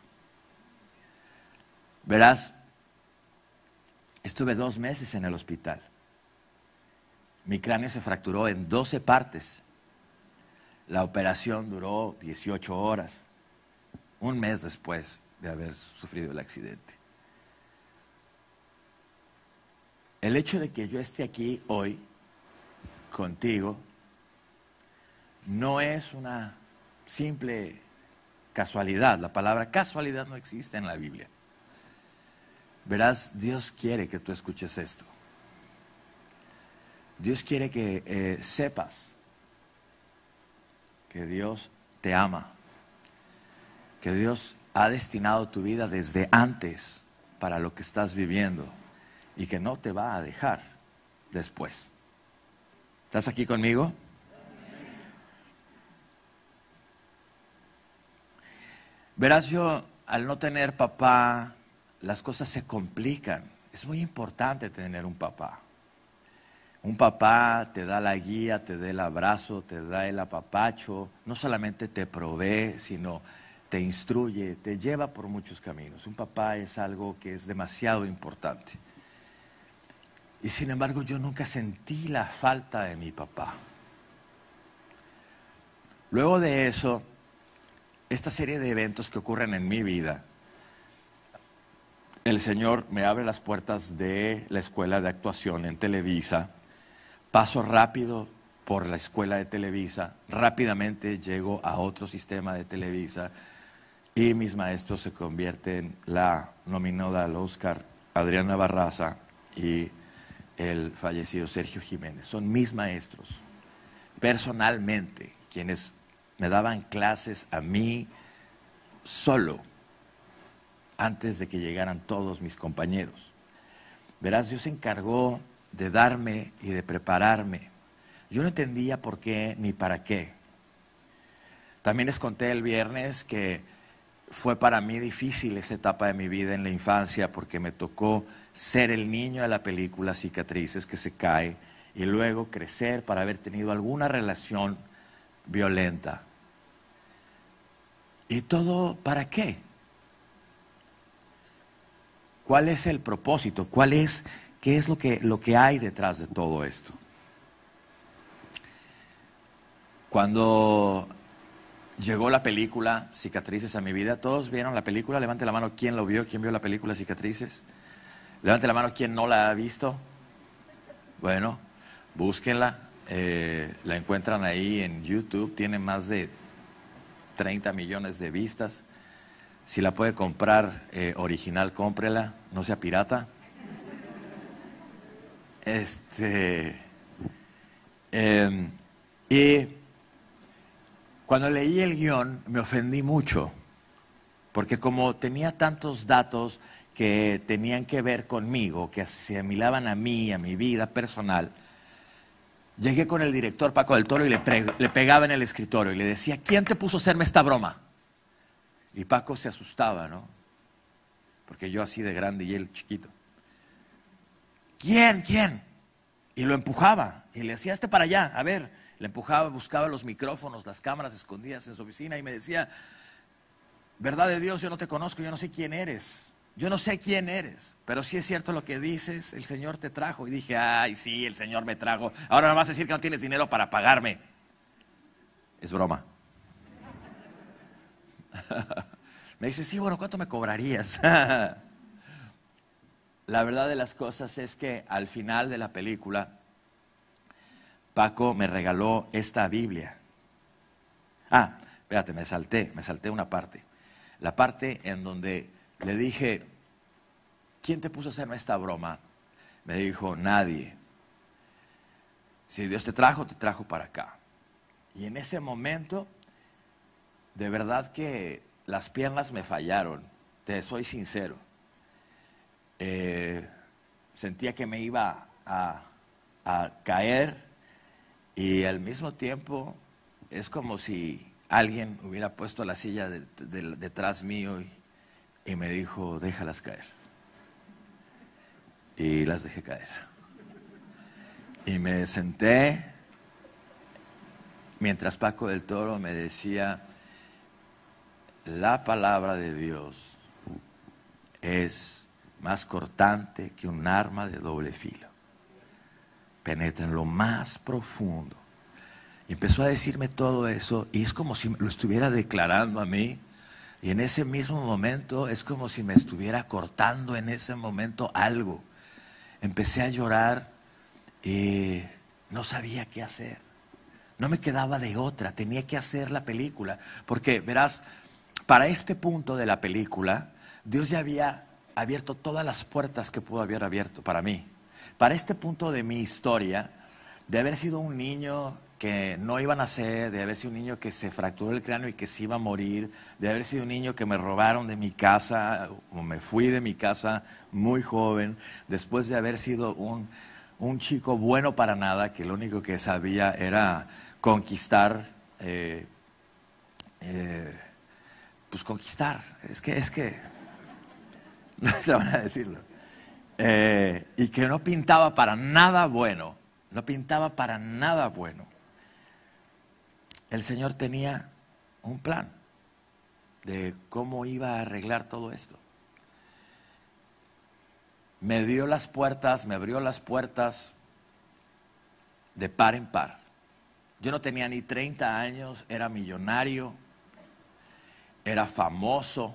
Verás, estuve dos meses en el hospital. Mi cráneo se fracturó en doce partes. La operación duró dieciocho horas, un mes después de haber sufrido el accidente. El hecho de que yo esté aquí hoy contigo no es una simple casualidad. La palabra casualidad no existe en la Biblia. Verás, Dios quiere que tú escuches esto. Dios quiere que eh, sepas que Dios te ama, que Dios ha destinado tu vida desde antes para lo que estás viviendo y que no te va a dejar después. ¿Estás aquí conmigo? Verás, yo al no tener papá, las cosas se complican. Es muy importante tener un papá. Un papá te da la guía, te da el abrazo, te da el apapacho. No solamente te provee, sino te instruye, te lleva por muchos caminos. Un papá es algo que es demasiado importante. Y sin embargo, yo nunca sentí la falta de mi papá. Luego de eso, esta serie de eventos que ocurren en mi vida, el Señor me abre las puertas de la escuela de actuación en Televisa. Paso rápido por la escuela de Televisa, rápidamente llego a otro sistema de Televisa y mis maestros se convierten la nominada al Oscar Adriana Barraza y el fallecido Sergio Jiménez. Son mis maestros, personalmente, quienes me daban clases a mí solo, antes de que llegaran todos mis compañeros. Verás, Dios se encargó de darme y de prepararme. Yo no entendía por qué ni para qué. También les conté el viernes que fue para mí difícil esa etapa de mi vida en la infancia porque me tocó ser el niño de la película Cicatrices que se cae y luego crecer para haber tenido alguna relación violenta. ¿Y todo para qué? ¿Cuál es el propósito? ¿Cuál es, qué es lo que, lo que hay detrás de todo esto? Cuando llegó la película Cicatrices a mi vida, ¿todos vieron la película? Levante la mano, ¿quién lo vio? ¿Quién vio la película Cicatrices? Levante la mano, ¿quién no la ha visto? Bueno, búsquenla, eh, la encuentran ahí en YouTube, tiene más de treinta millones de vistas. Si la puede comprar eh, original, cómprela, no sea pirata. Este, eh, y cuando leí el guión me ofendí mucho, porque como tenía tantos datos que tenían que ver conmigo, que se asimilaban a mí, a mi vida personal, llegué con el director Paco del Toro y le, le pegaba en el escritorio y le decía, ¿quién te puso a hacerme esta broma? Y Paco se asustaba, ¿no? Porque yo así de grande y él chiquito. ¿Quién? ¿Quién? Y lo empujaba y le decía, este para allá, a ver. Le empujaba, buscaba los micrófonos, las cámaras escondidas en su oficina y me decía, verdad de Dios, yo no te conozco, yo no sé quién eres. Yo no sé quién eres, pero sí es cierto lo que dices, el Señor te trajo. Y dije, ay, sí, el Señor me trajo. Ahora me vas a decir que no tienes dinero para pagarme. Es broma. Me dice, sí, bueno, ¿cuánto me cobrarías? La verdad de las cosas es que al final de la película, Paco me regaló esta Biblia. Ah, espérate, me salté, me salté una parte. La parte en donde le dije, ¿quién te puso a hacerme esta broma? Me dijo, nadie. Si Dios te trajo, te trajo para acá. Y en ese momento, de verdad que las piernas me fallaron, te soy sincero. Eh, sentía que me iba a, a caer y al mismo tiempo es como si alguien hubiera puesto la silla de, de, detrás mío y, y me dijo, déjalas caer. Y las dejé caer. Y me senté mientras Paco del Toro me decía, la palabra de Dios es más cortante que un arma de doble filo. Penetra en lo más profundo. Y empezó a decirme todo eso y es como si lo estuviera declarando a mí. Y en ese mismo momento es como si me estuviera cortando en ese momento algo. Empecé a llorar y no sabía qué hacer. No me quedaba de otra, tenía que hacer la película. Porque, verás, para este punto de la película, Dios ya había abierto todas las puertas que pudo haber abierto para mí. Para este punto de mi historia, de haber sido un niño que no iba a nacer, de haber sido un niño que se fracturó el cráneo y que se iba a morir, de haber sido un niño que me robaron de mi casa, o me fui de mi casa muy joven, después de haber sido un, un chico bueno para nada, que lo único que sabía era conquistar, eh, eh, pues conquistar, es que, es que, no te van a decirlo, eh, y que no pintaba para nada bueno, no pintaba para nada bueno. El Señor tenía un plan de cómo iba a arreglar todo esto. Me dio las puertas, me abrió las puertas de par en par. Yo no tenía ni treinta años, era millonario, era famoso,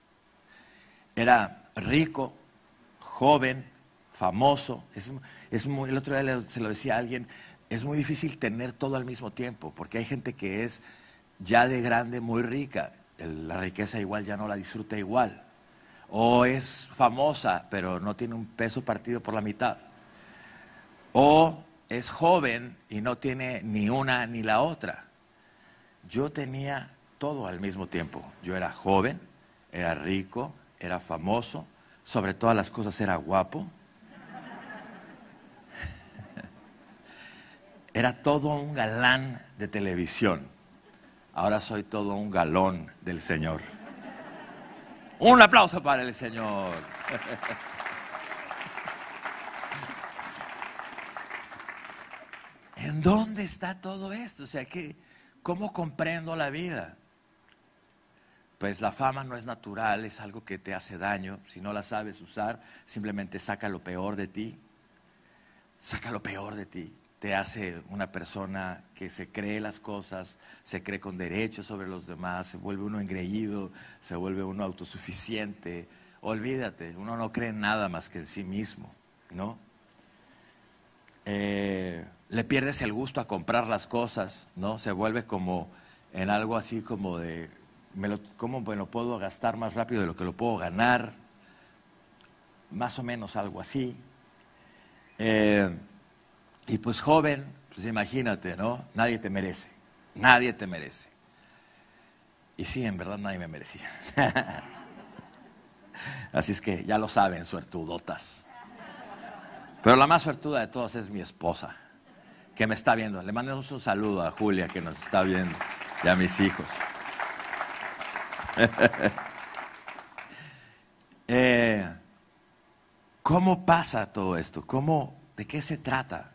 era rico, joven, famoso. Es, es muy, el otro día se lo decía a alguien, es muy difícil tener todo al mismo tiempo, porque hay gente que es ya de grande muy rica, la riqueza igual ya no la disfruta igual, o es famosa pero no tiene un peso partido por la mitad, o es joven y no tiene ni una ni la otra. Yo tenía todo al mismo tiempo. Yo era joven, era rico, era famoso, sobre todas las cosas era guapo. Era todo un galán de televisión. Ahora soy todo un galón del Señor. Un aplauso para el Señor. ¿En dónde está todo esto? O sea, que, ¿cómo comprendo la vida? Pues la fama no es natural, es algo que te hace daño. Si no la sabes usar, simplemente saca lo peor de ti. Saca lo peor de ti. Te hace una persona que se cree las cosas, se cree con derechos sobre los demás, se vuelve uno engreído, se vuelve uno autosuficiente. Olvídate, uno no cree en nada más que en sí mismo, ¿no? Eh, le pierdes el gusto a comprar las cosas, ¿no? Se vuelve como en algo así como de, me lo, ¿cómo me lo puedo gastar más rápido de lo que lo puedo ganar? Más o menos algo así. Eh, y pues joven, pues imagínate, ¿no? Nadie te merece, nadie te merece. Y sí, en verdad nadie me merecía. Así es que ya lo saben, suertudotas. Pero la más suertuda de todas es mi esposa, que me está viendo. Le mandamos un saludo a Julia, que nos está viendo, y a mis hijos. eh, ¿Cómo pasa todo esto? ¿Cómo, ¿De qué se trata?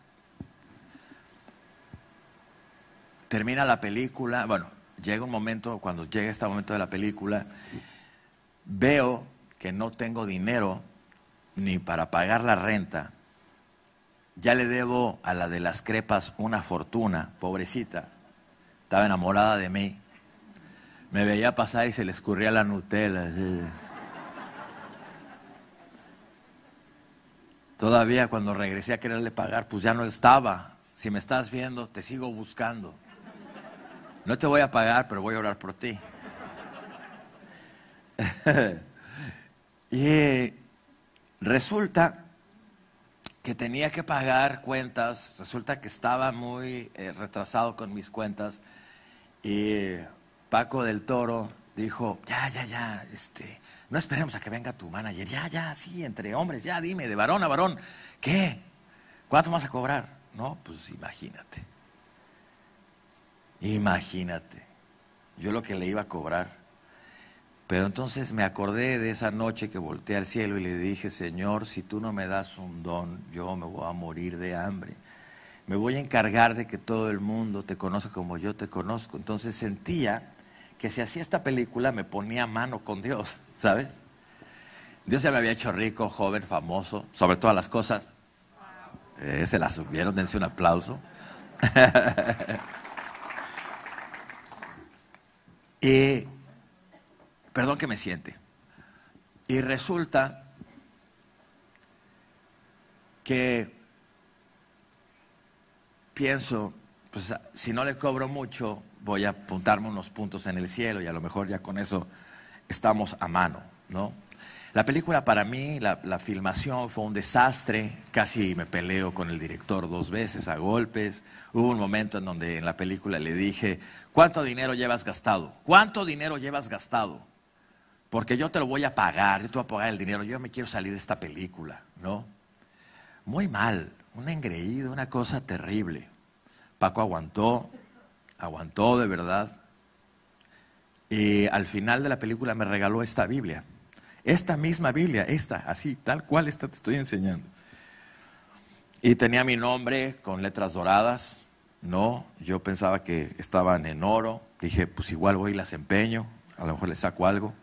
Termina la película, bueno, llega un momento, cuando llega este momento de la película, veo que no tengo dinero ni para pagar la renta. Ya le debo a la de las crepas una fortuna, pobrecita. Estaba enamorada de mí. Me veía pasar y se le escurría la Nutella. Todavía cuando regresé a quererle pagar, pues ya no estaba. Si me estás viendo, te sigo buscando. No te voy a pagar, pero voy a orar por ti. Y resulta que tenía que pagar cuentas, resulta que estaba muy eh, retrasado con mis cuentas, y Paco del Toro dijo, ya, ya, ya, este, no esperemos a que venga tu manager, ya, ya, sí, entre hombres, ya, dime, de varón a varón, ¿qué? ¿Cuánto vas a cobrar? No, pues imagínate, imagínate, yo lo que le iba a cobrar. Pero entonces me acordé de esa noche que volteé al cielo y le dije, Señor, si tú no me das un don, yo me voy a morir de hambre. Me voy a encargar de que todo el mundo te conozca como yo te conozco. Entonces sentía que si hacía esta película me ponía mano con Dios, ¿sabes? Dios ya me había hecho rico, joven, famoso, sobre todas las cosas. Eh, se la subieron, dense un aplauso. Y... Perdón que me siente. Y resulta que pienso, pues si no le cobro mucho, voy a apuntarme unos puntos en el cielo y a lo mejor ya con eso estamos a mano, ¿no? La película para mí, la, la filmación fue un desastre, casi me peleo con el director dos veces a golpes. Hubo un momento en donde en la película le dije, ¿cuánto dinero llevas gastado? ¿Cuánto dinero llevas gastado? Porque yo te lo voy a pagar, yo te voy a pagar el dinero, yo me quiero salir de esta película, ¿no? Muy mal, un engreído, una cosa terrible. Paco aguantó, aguantó de verdad. Y al final de la película me regaló esta Biblia. Esta misma Biblia, esta, así, tal cual esta te estoy enseñando. Y tenía mi nombre con letras doradas. No, yo pensaba que estaban en oro. Dije, pues igual voy y las empeño, a lo mejor le saco algo.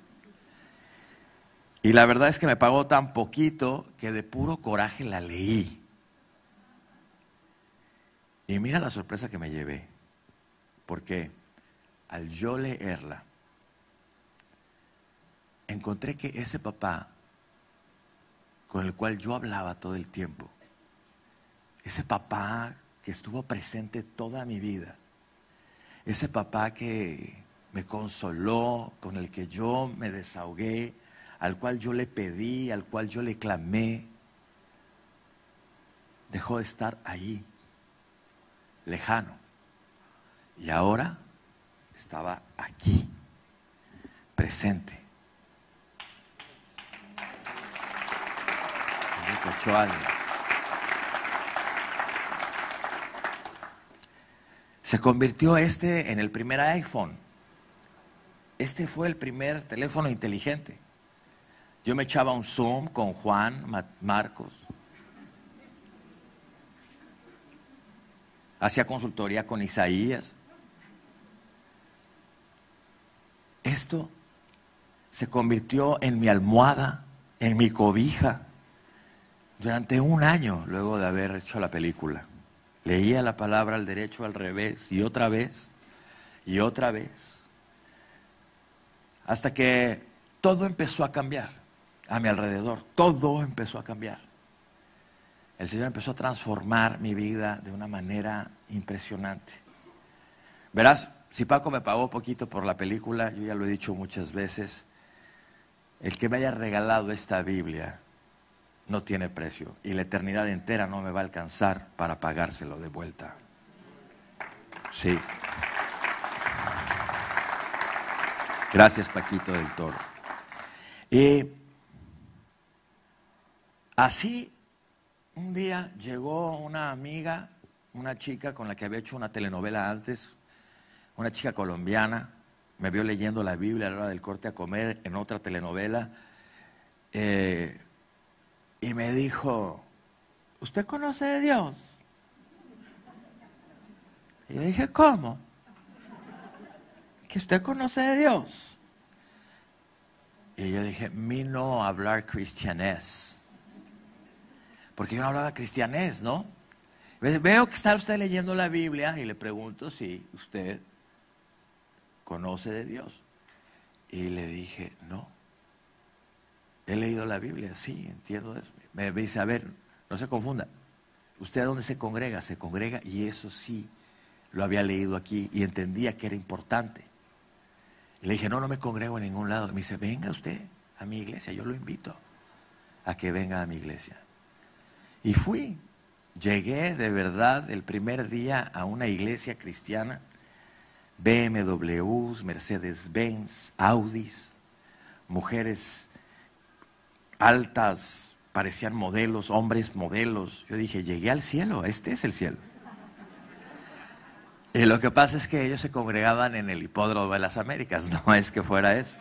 Y la verdad es que me pagó tan poquito que de puro coraje la leí. Y mira la sorpresa que me llevé. Porque al yo leerla, encontré que ese papá con el cual yo hablaba todo el tiempo, ese papá que estuvo presente toda mi vida, ese papá que me consoló, con el que yo me desahogué, al cual yo le pedí, al cual yo le clamé, dejó de estar ahí, lejano, y ahora estaba aquí, presente. Se convirtió este en el primer iPhone. Este fue el primer teléfono inteligente. Yo me echaba un Zoom con Juan, Marcos. Hacía consultoría con Isaías. Esto se convirtió en mi almohada, en mi cobija. Durante un año, luego de haber hecho la película, leía la palabra al derecho, al revés, y otra vez, y otra vez, hasta que todo empezó a cambiar a mi alrededor, todo empezó a cambiar. El Señor empezó a transformar mi vida de una manera impresionante. Verás, si Paco me pagó poquito por la película, yo ya lo he dicho muchas veces, el que me haya regalado esta Biblia no tiene precio y la eternidad entera no me va a alcanzar para pagárselo de vuelta. Sí. Gracias, Paquito del Toro. Y así un día llegó una amiga, una chica con la que había hecho una telenovela antes, una chica colombiana, me vio leyendo la Biblia a la hora del corte a comer en otra telenovela, eh, y me dijo, ¿usted conoce de Dios? Y yo dije, ¿cómo? ¿Que usted conoce de Dios? Y yo dije, mi no hablar cristianés. Porque yo no hablaba cristianés, ¿no? Veo que está usted leyendo la Biblia y le pregunto si usted conoce de Dios. Y le dije, no. He leído la Biblia, sí, entiendo eso. Me dice, a ver, no se confunda. ¿Usted a dónde se congrega? Se congrega, y eso sí, lo había leído aquí y entendía que era importante. Y le dije, no, no me congrego en ningún lado. Me dice, venga usted a mi iglesia, yo lo invito a que venga a mi iglesia. Y fui, llegué de verdad el primer día a una iglesia cristiana, B M Ws, Mercedes-Benz, Audis, mujeres altas, parecían modelos, hombres modelos. Yo dije, llegué al cielo, este es el cielo. Y lo que pasa es que ellos se congregaban en el Hipódromo de las Américas, no es que fuera eso.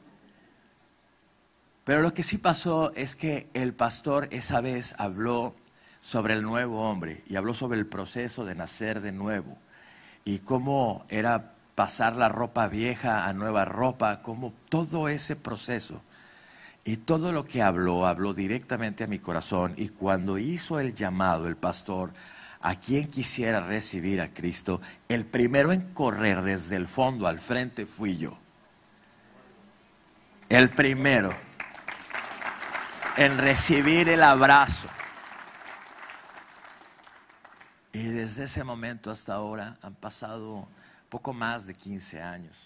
Pero lo que sí pasó es que el pastor esa vez habló sobre el nuevo hombre y habló sobre el proceso de nacer de nuevo y cómo era pasar la ropa vieja a nueva ropa, cómo todo ese proceso. Y todo lo que habló, habló directamente a mi corazón. Y cuando hizo el llamado el pastor a quien quisiera recibir a Cristo, el primero en correr desde el fondo al frente fui yo. El primero en recibir el abrazo. Y desde ese momento hasta ahora han pasado poco más de quince años.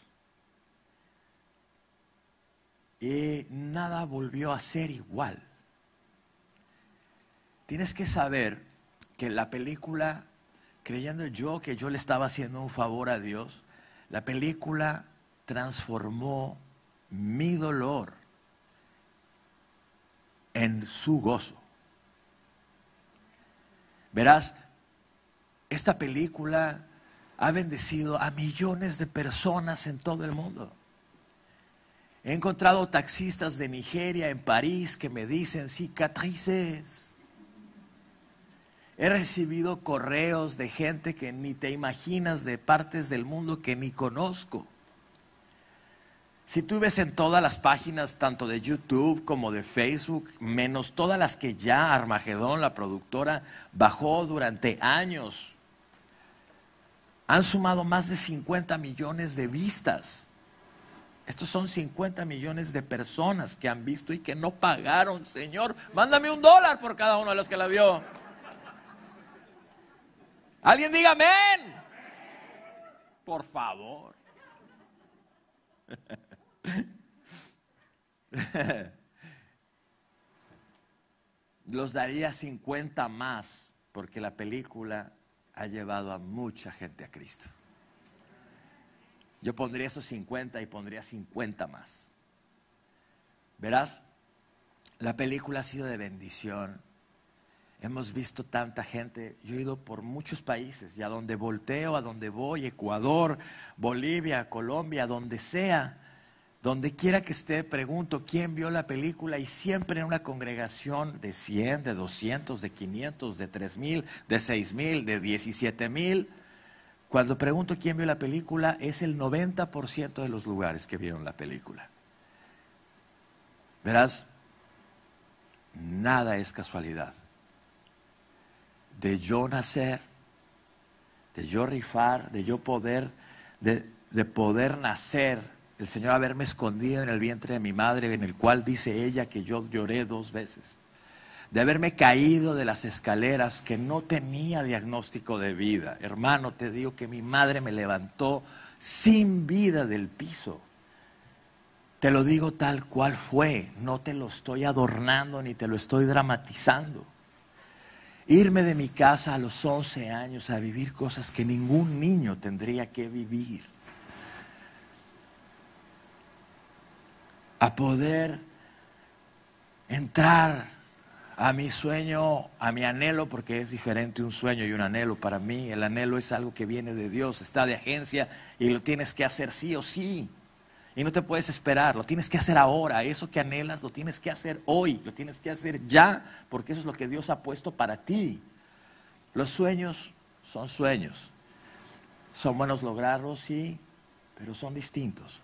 Y nada volvió a ser igual. Tienes que saber que la película, creyendo yo que yo le estaba haciendo un favor a Dios, la película transformó mi dolor en su gozo. Verás, esta película ha bendecido a millones de personas en todo el mundo. He encontrado taxistas de Nigeria, en París, que me dicen cicatrices. He recibido correos de gente que ni te imaginas, de partes del mundo que ni conozco. Si tú ves en todas las páginas, tanto de YouTube como de Facebook, menos todas las que ya Armagedón, la productora, bajó durante años, han sumado más de cincuenta millones de vistas. Estos son cincuenta millones de personas que han visto y que no pagaron. Señor, mándame un dólar por cada uno de los que la vio. Alguien diga amén. Por favor. Los daría cincuenta más, porque la película ha llevado a mucha gente a Cristo. Yo pondría esos cincuenta y pondría cincuenta más. Verás, la película ha sido de bendición. Hemos visto tanta gente. Yo he ido por muchos países y a donde volteo, a donde voy, Ecuador, Bolivia, Colombia, donde sea, donde quiera que esté, pregunto quién vio la película, y siempre en una congregación de cien, de doscientos, de quinientos, de tres mil, de seis mil, de diecisiete mil. Cuando pregunto quién vio la película, es el noventa por ciento de los lugares que vieron la película. Verás, nada es casualidad. De yo nacer, de yo rifar, de yo poder, de, de poder nacer, el Señor haberme escondido en el vientre de mi madre, en el cual dice ella que yo lloré dos veces. De haberme caído de las escaleras, que no tenía diagnóstico de vida. Hermano, te digo que mi madre me levantó sin vida del piso. Te lo digo tal cual fue, no te lo estoy adornando ni te lo estoy dramatizando. Irme de mi casa a los once años a vivir cosas que ningún niño tendría que vivir. A poder entrar a mi sueño, a mi anhelo, porque es diferente un sueño y un anhelo para mí. El anhelo es algo que viene de Dios, está de agencia y lo tienes que hacer sí o sí. Y no te puedes esperar, lo tienes que hacer ahora. Eso que anhelas lo tienes que hacer hoy, lo tienes que hacer ya, porque eso es lo que Dios ha puesto para ti. Los sueños son sueños. Son buenos lograrlos, sí, pero son distintos.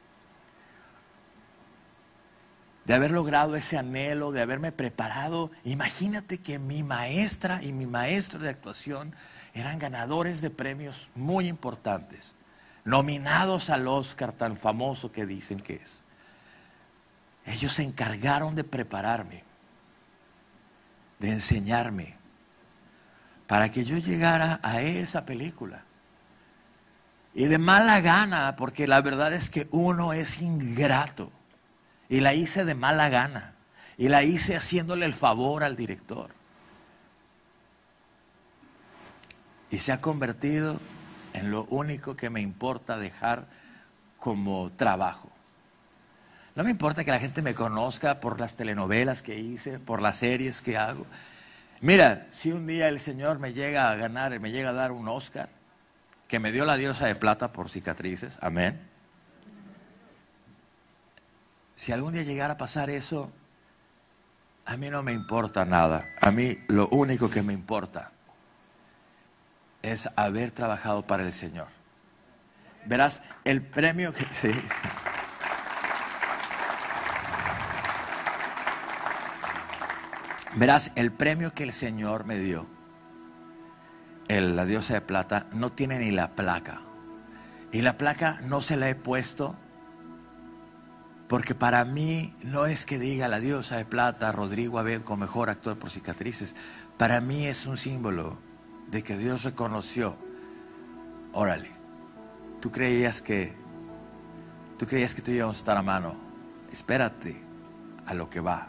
De haber logrado ese anhelo, de haberme preparado. Imagínate que mi maestra y mi maestro de actuación eran ganadores de premios muy importantes, nominados al Oscar tan famoso que dicen que es. Ellos se encargaron de prepararme, de enseñarme, para que yo llegara a esa película. Y de mala gana, porque la verdad es que uno es ingrato. Y la hice de mala gana. Y la hice haciéndole el favor al director. Y se ha convertido en lo único que me importa dejar como trabajo. No me importa que la gente me conozca por las telenovelas que hice, por las series que hago. Mira, si un día el Señor me llega a ganar, me llega a dar un Oscar, que me dio la Diosa de Plata por Cicatrices, amén. Si algún día llegara a pasar eso, a mí no me importa nada. A mí lo único que me importa es haber trabajado para el Señor. Verás, el premio que... Sí, sí. Verás, el premio que el Señor me dio, el, la Diosa de Plata, no tiene ni la placa. Y la placa no se la he puesto porque para mí no es que diga la Diosa de Plata, Rodrigo Abed como mejor actor por Cicatrices. Para mí es un símbolo de que Dios reconoció, órale, tú creías que, tú creías que tú íbamos a estar a mano, espérate a lo que va.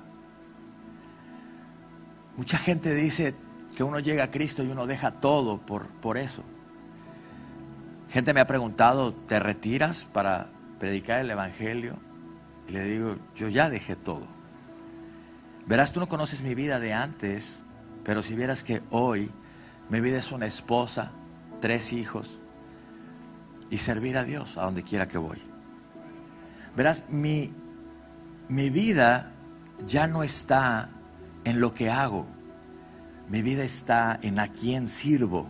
Mucha gente dice que uno llega a Cristo y uno deja todo por, por eso. Gente me ha preguntado, ¿te retiras para predicar el Evangelio? Y le digo, yo ya dejé todo. Verás, tú no conoces mi vida de antes, pero si vieras que hoy mi vida es una esposa, tres hijos y servir a Dios a donde quiera que voy. Verás, mi, mi vida ya no está en lo que hago. Mi vida está en a quién sirvo.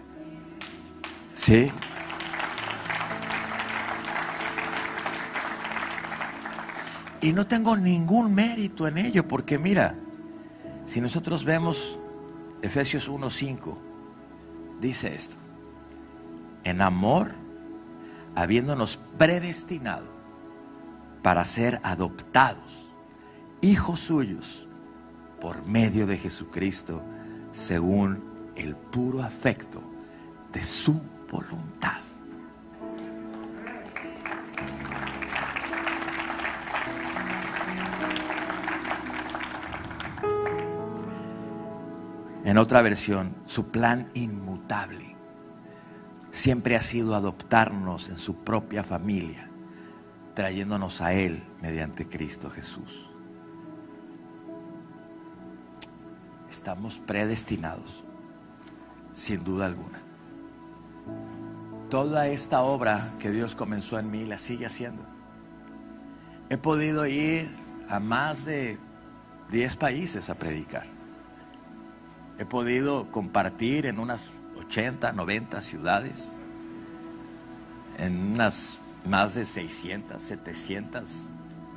¿Sí? Y no tengo ningún mérito en ello, porque mira, si nosotros vemos Efesios uno cinco, dice esto: en amor, habiéndonos predestinado para ser adoptados, hijos suyos, por medio de Jesucristo, según el puro afecto de su voluntad. En otra versión, su plan inmutable siempre ha sido adoptarnos en su propia familia, trayéndonos a Él mediante Cristo Jesús. Estamos predestinados, sin duda alguna. Toda esta obra que Dios comenzó en mí la sigue haciendo. He podido ir a más de diez países a predicar. He podido compartir en unas ochenta, noventa ciudades, en unas más de seiscientas, setecientas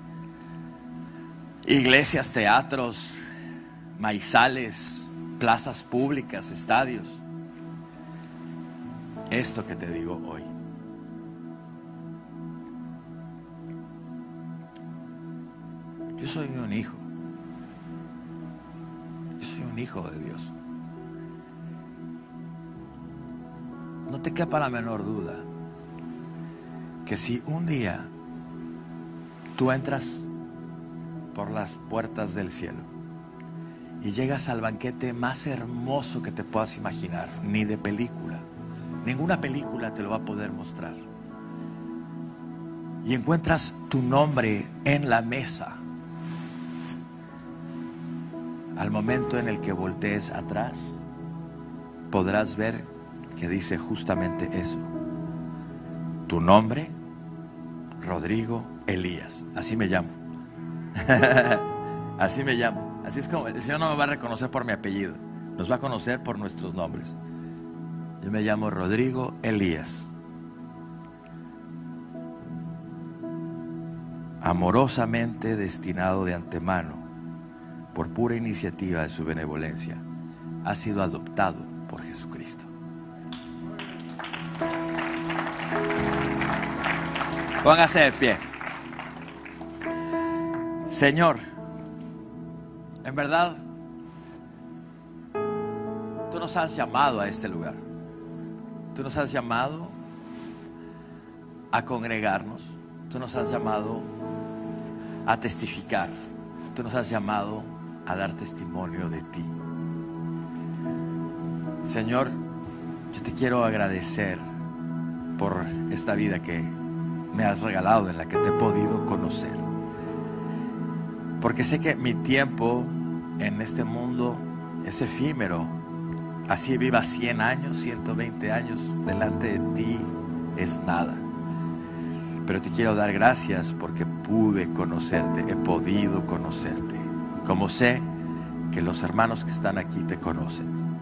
iglesias, teatros, maizales, plazas públicas, estadios. Esto que te digo hoy. Yo soy un hijo. Yo soy un hijo de Dios. No te quepa la menor duda que si un día tú entras por las puertas del cielo y llegas al banquete más hermoso que te puedas imaginar, ni de película, ninguna película te lo va a poder mostrar, y encuentras tu nombre en la mesa, al momento en el que voltees atrás, podrás ver que dice justamente eso: tu nombre, Rodrigo Elías. Así me llamo. Así me llamo. Así es como el Señor no me va a reconocer por mi apellido, nos va a conocer por nuestros nombres. Yo me llamo Rodrigo Elías, amorosamente destinado de antemano, por pura iniciativa de su benevolencia, ha sido adoptado por Jesucristo. Póngase de pie. Señor, en verdad, tú nos has llamado a este lugar. Tú nos has llamado a congregarnos. Tú nos has llamado a testificar. Tú nos has llamado a dar testimonio de ti. Señor, yo te quiero agradecer por esta vida que me has regalado, en la que te he podido conocer, porque sé que mi tiempo en este mundo es efímero. Así viva cien años, ciento veinte años, delante de ti es nada. Pero te quiero dar gracias porque pude conocerte, he podido conocerte, como sé que los hermanos que están aquí te conocen.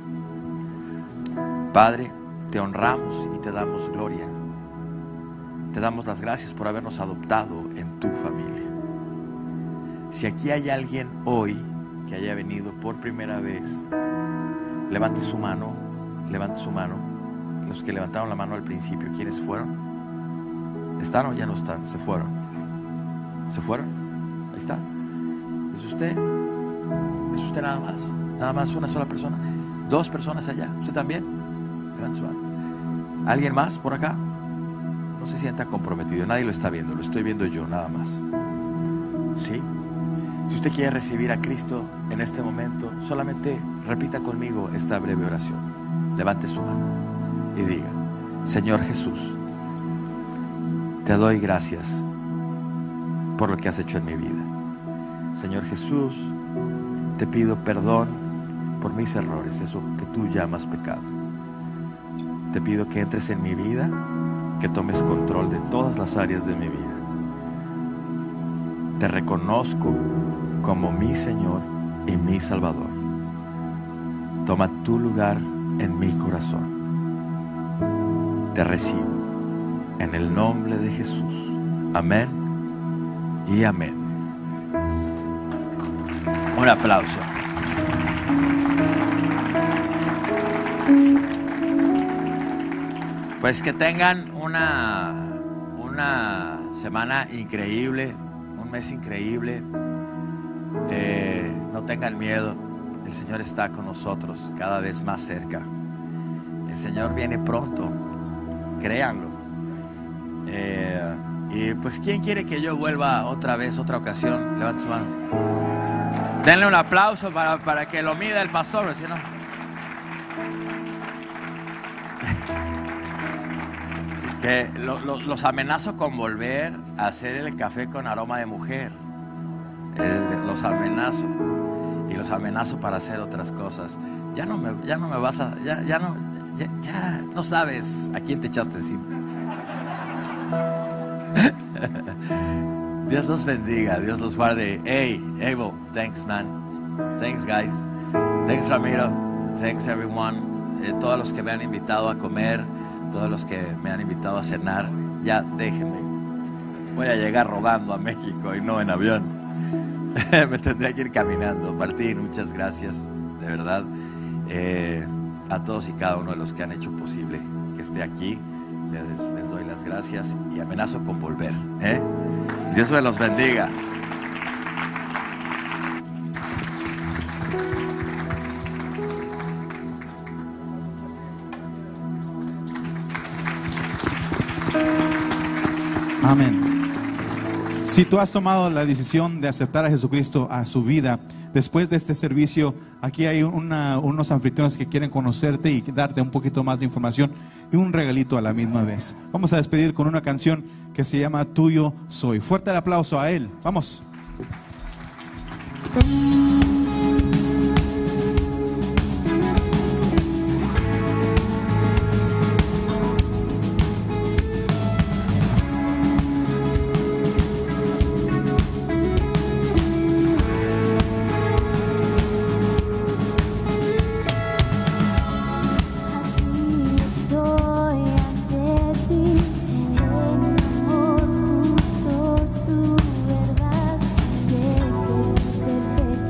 Padre, te honramos y te damos gloria. Te damos las gracias por habernos adoptado en tu familia. Si aquí hay alguien hoy que haya venido por primera vez, levante su mano, levante su mano. Los que levantaron la mano al principio, ¿quiénes fueron? ¿Están o ya no están? ¿Se fueron? ¿Se fueron? Ahí está. ¿Es usted? ¿Es usted nada más? ¿Nada más una sola persona? ¿Dos personas allá? ¿Usted también? Levante su mano. ¿Alguien más por acá? No se sienta comprometido, nadie lo está viendo, lo estoy viendo yo nada más. ¿Sí? Si usted quiere recibir a Cristo en este momento, solamente repita conmigo esta breve oración. Levante su mano y diga: Señor Jesús, te doy gracias por lo que has hecho en mi vida. Señor Jesús, te pido perdón por mis errores, eso que tú llamas pecado. Te pido que entres en mi vida, que tomes control de todas las áreas de mi vida. Te reconozco como mi Señor y mi Salvador. Toma tu lugar en mi corazón. Te recibo en el nombre de Jesús. Amén y amén. Un aplauso. Pues que tengan una, una semana increíble, un mes increíble. Eh, no tengan miedo, el Señor está con nosotros cada vez más cerca. El Señor viene pronto, créanlo. Eh, y pues, ¿quién quiere que yo vuelva otra vez, otra ocasión? Levante su mano. Denle un aplauso para, para que lo mida el pastor, si no. Que lo, lo, los amenazo con volver a hacer el café con aroma de mujer. El, los amenazo y los amenazo para hacer otras cosas. Ya no me, ya no me vas a, ya, ya no, ya, ya no sabes a quién te echaste encima. Dios los bendiga, Dios los guarde. Hey, Abel, thanks man, thanks guys, thanks Ramiro, thanks everyone. Eh, todos los que me han invitado a comer, todos los que me han invitado a cenar, ya déjenme. Voy a llegar rodando a México y no en avión. Me tendré que ir caminando. Martín, muchas gracias, de verdad. Eh, a todos y cada uno de los que han hecho posible que esté aquí, les, les doy las gracias y amenazo con volver. ¿eh? Dios me los bendiga. Amén. Si tú has tomado la decisión de aceptar a Jesucristo a su vida, después de este servicio, aquí hay una, unos anfitriones que quieren conocerte y darte un poquito más de información y un regalito a la misma vez. Vamos a despedir con una canción que se llama Tuyo Soy. Fuerte el aplauso a él. Vamos. Estoy ante ti, en amor justo, tu verdad, sé que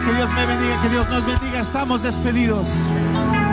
Que Dios me bendiga, que Dios nos bendiga. Estamos despedidos.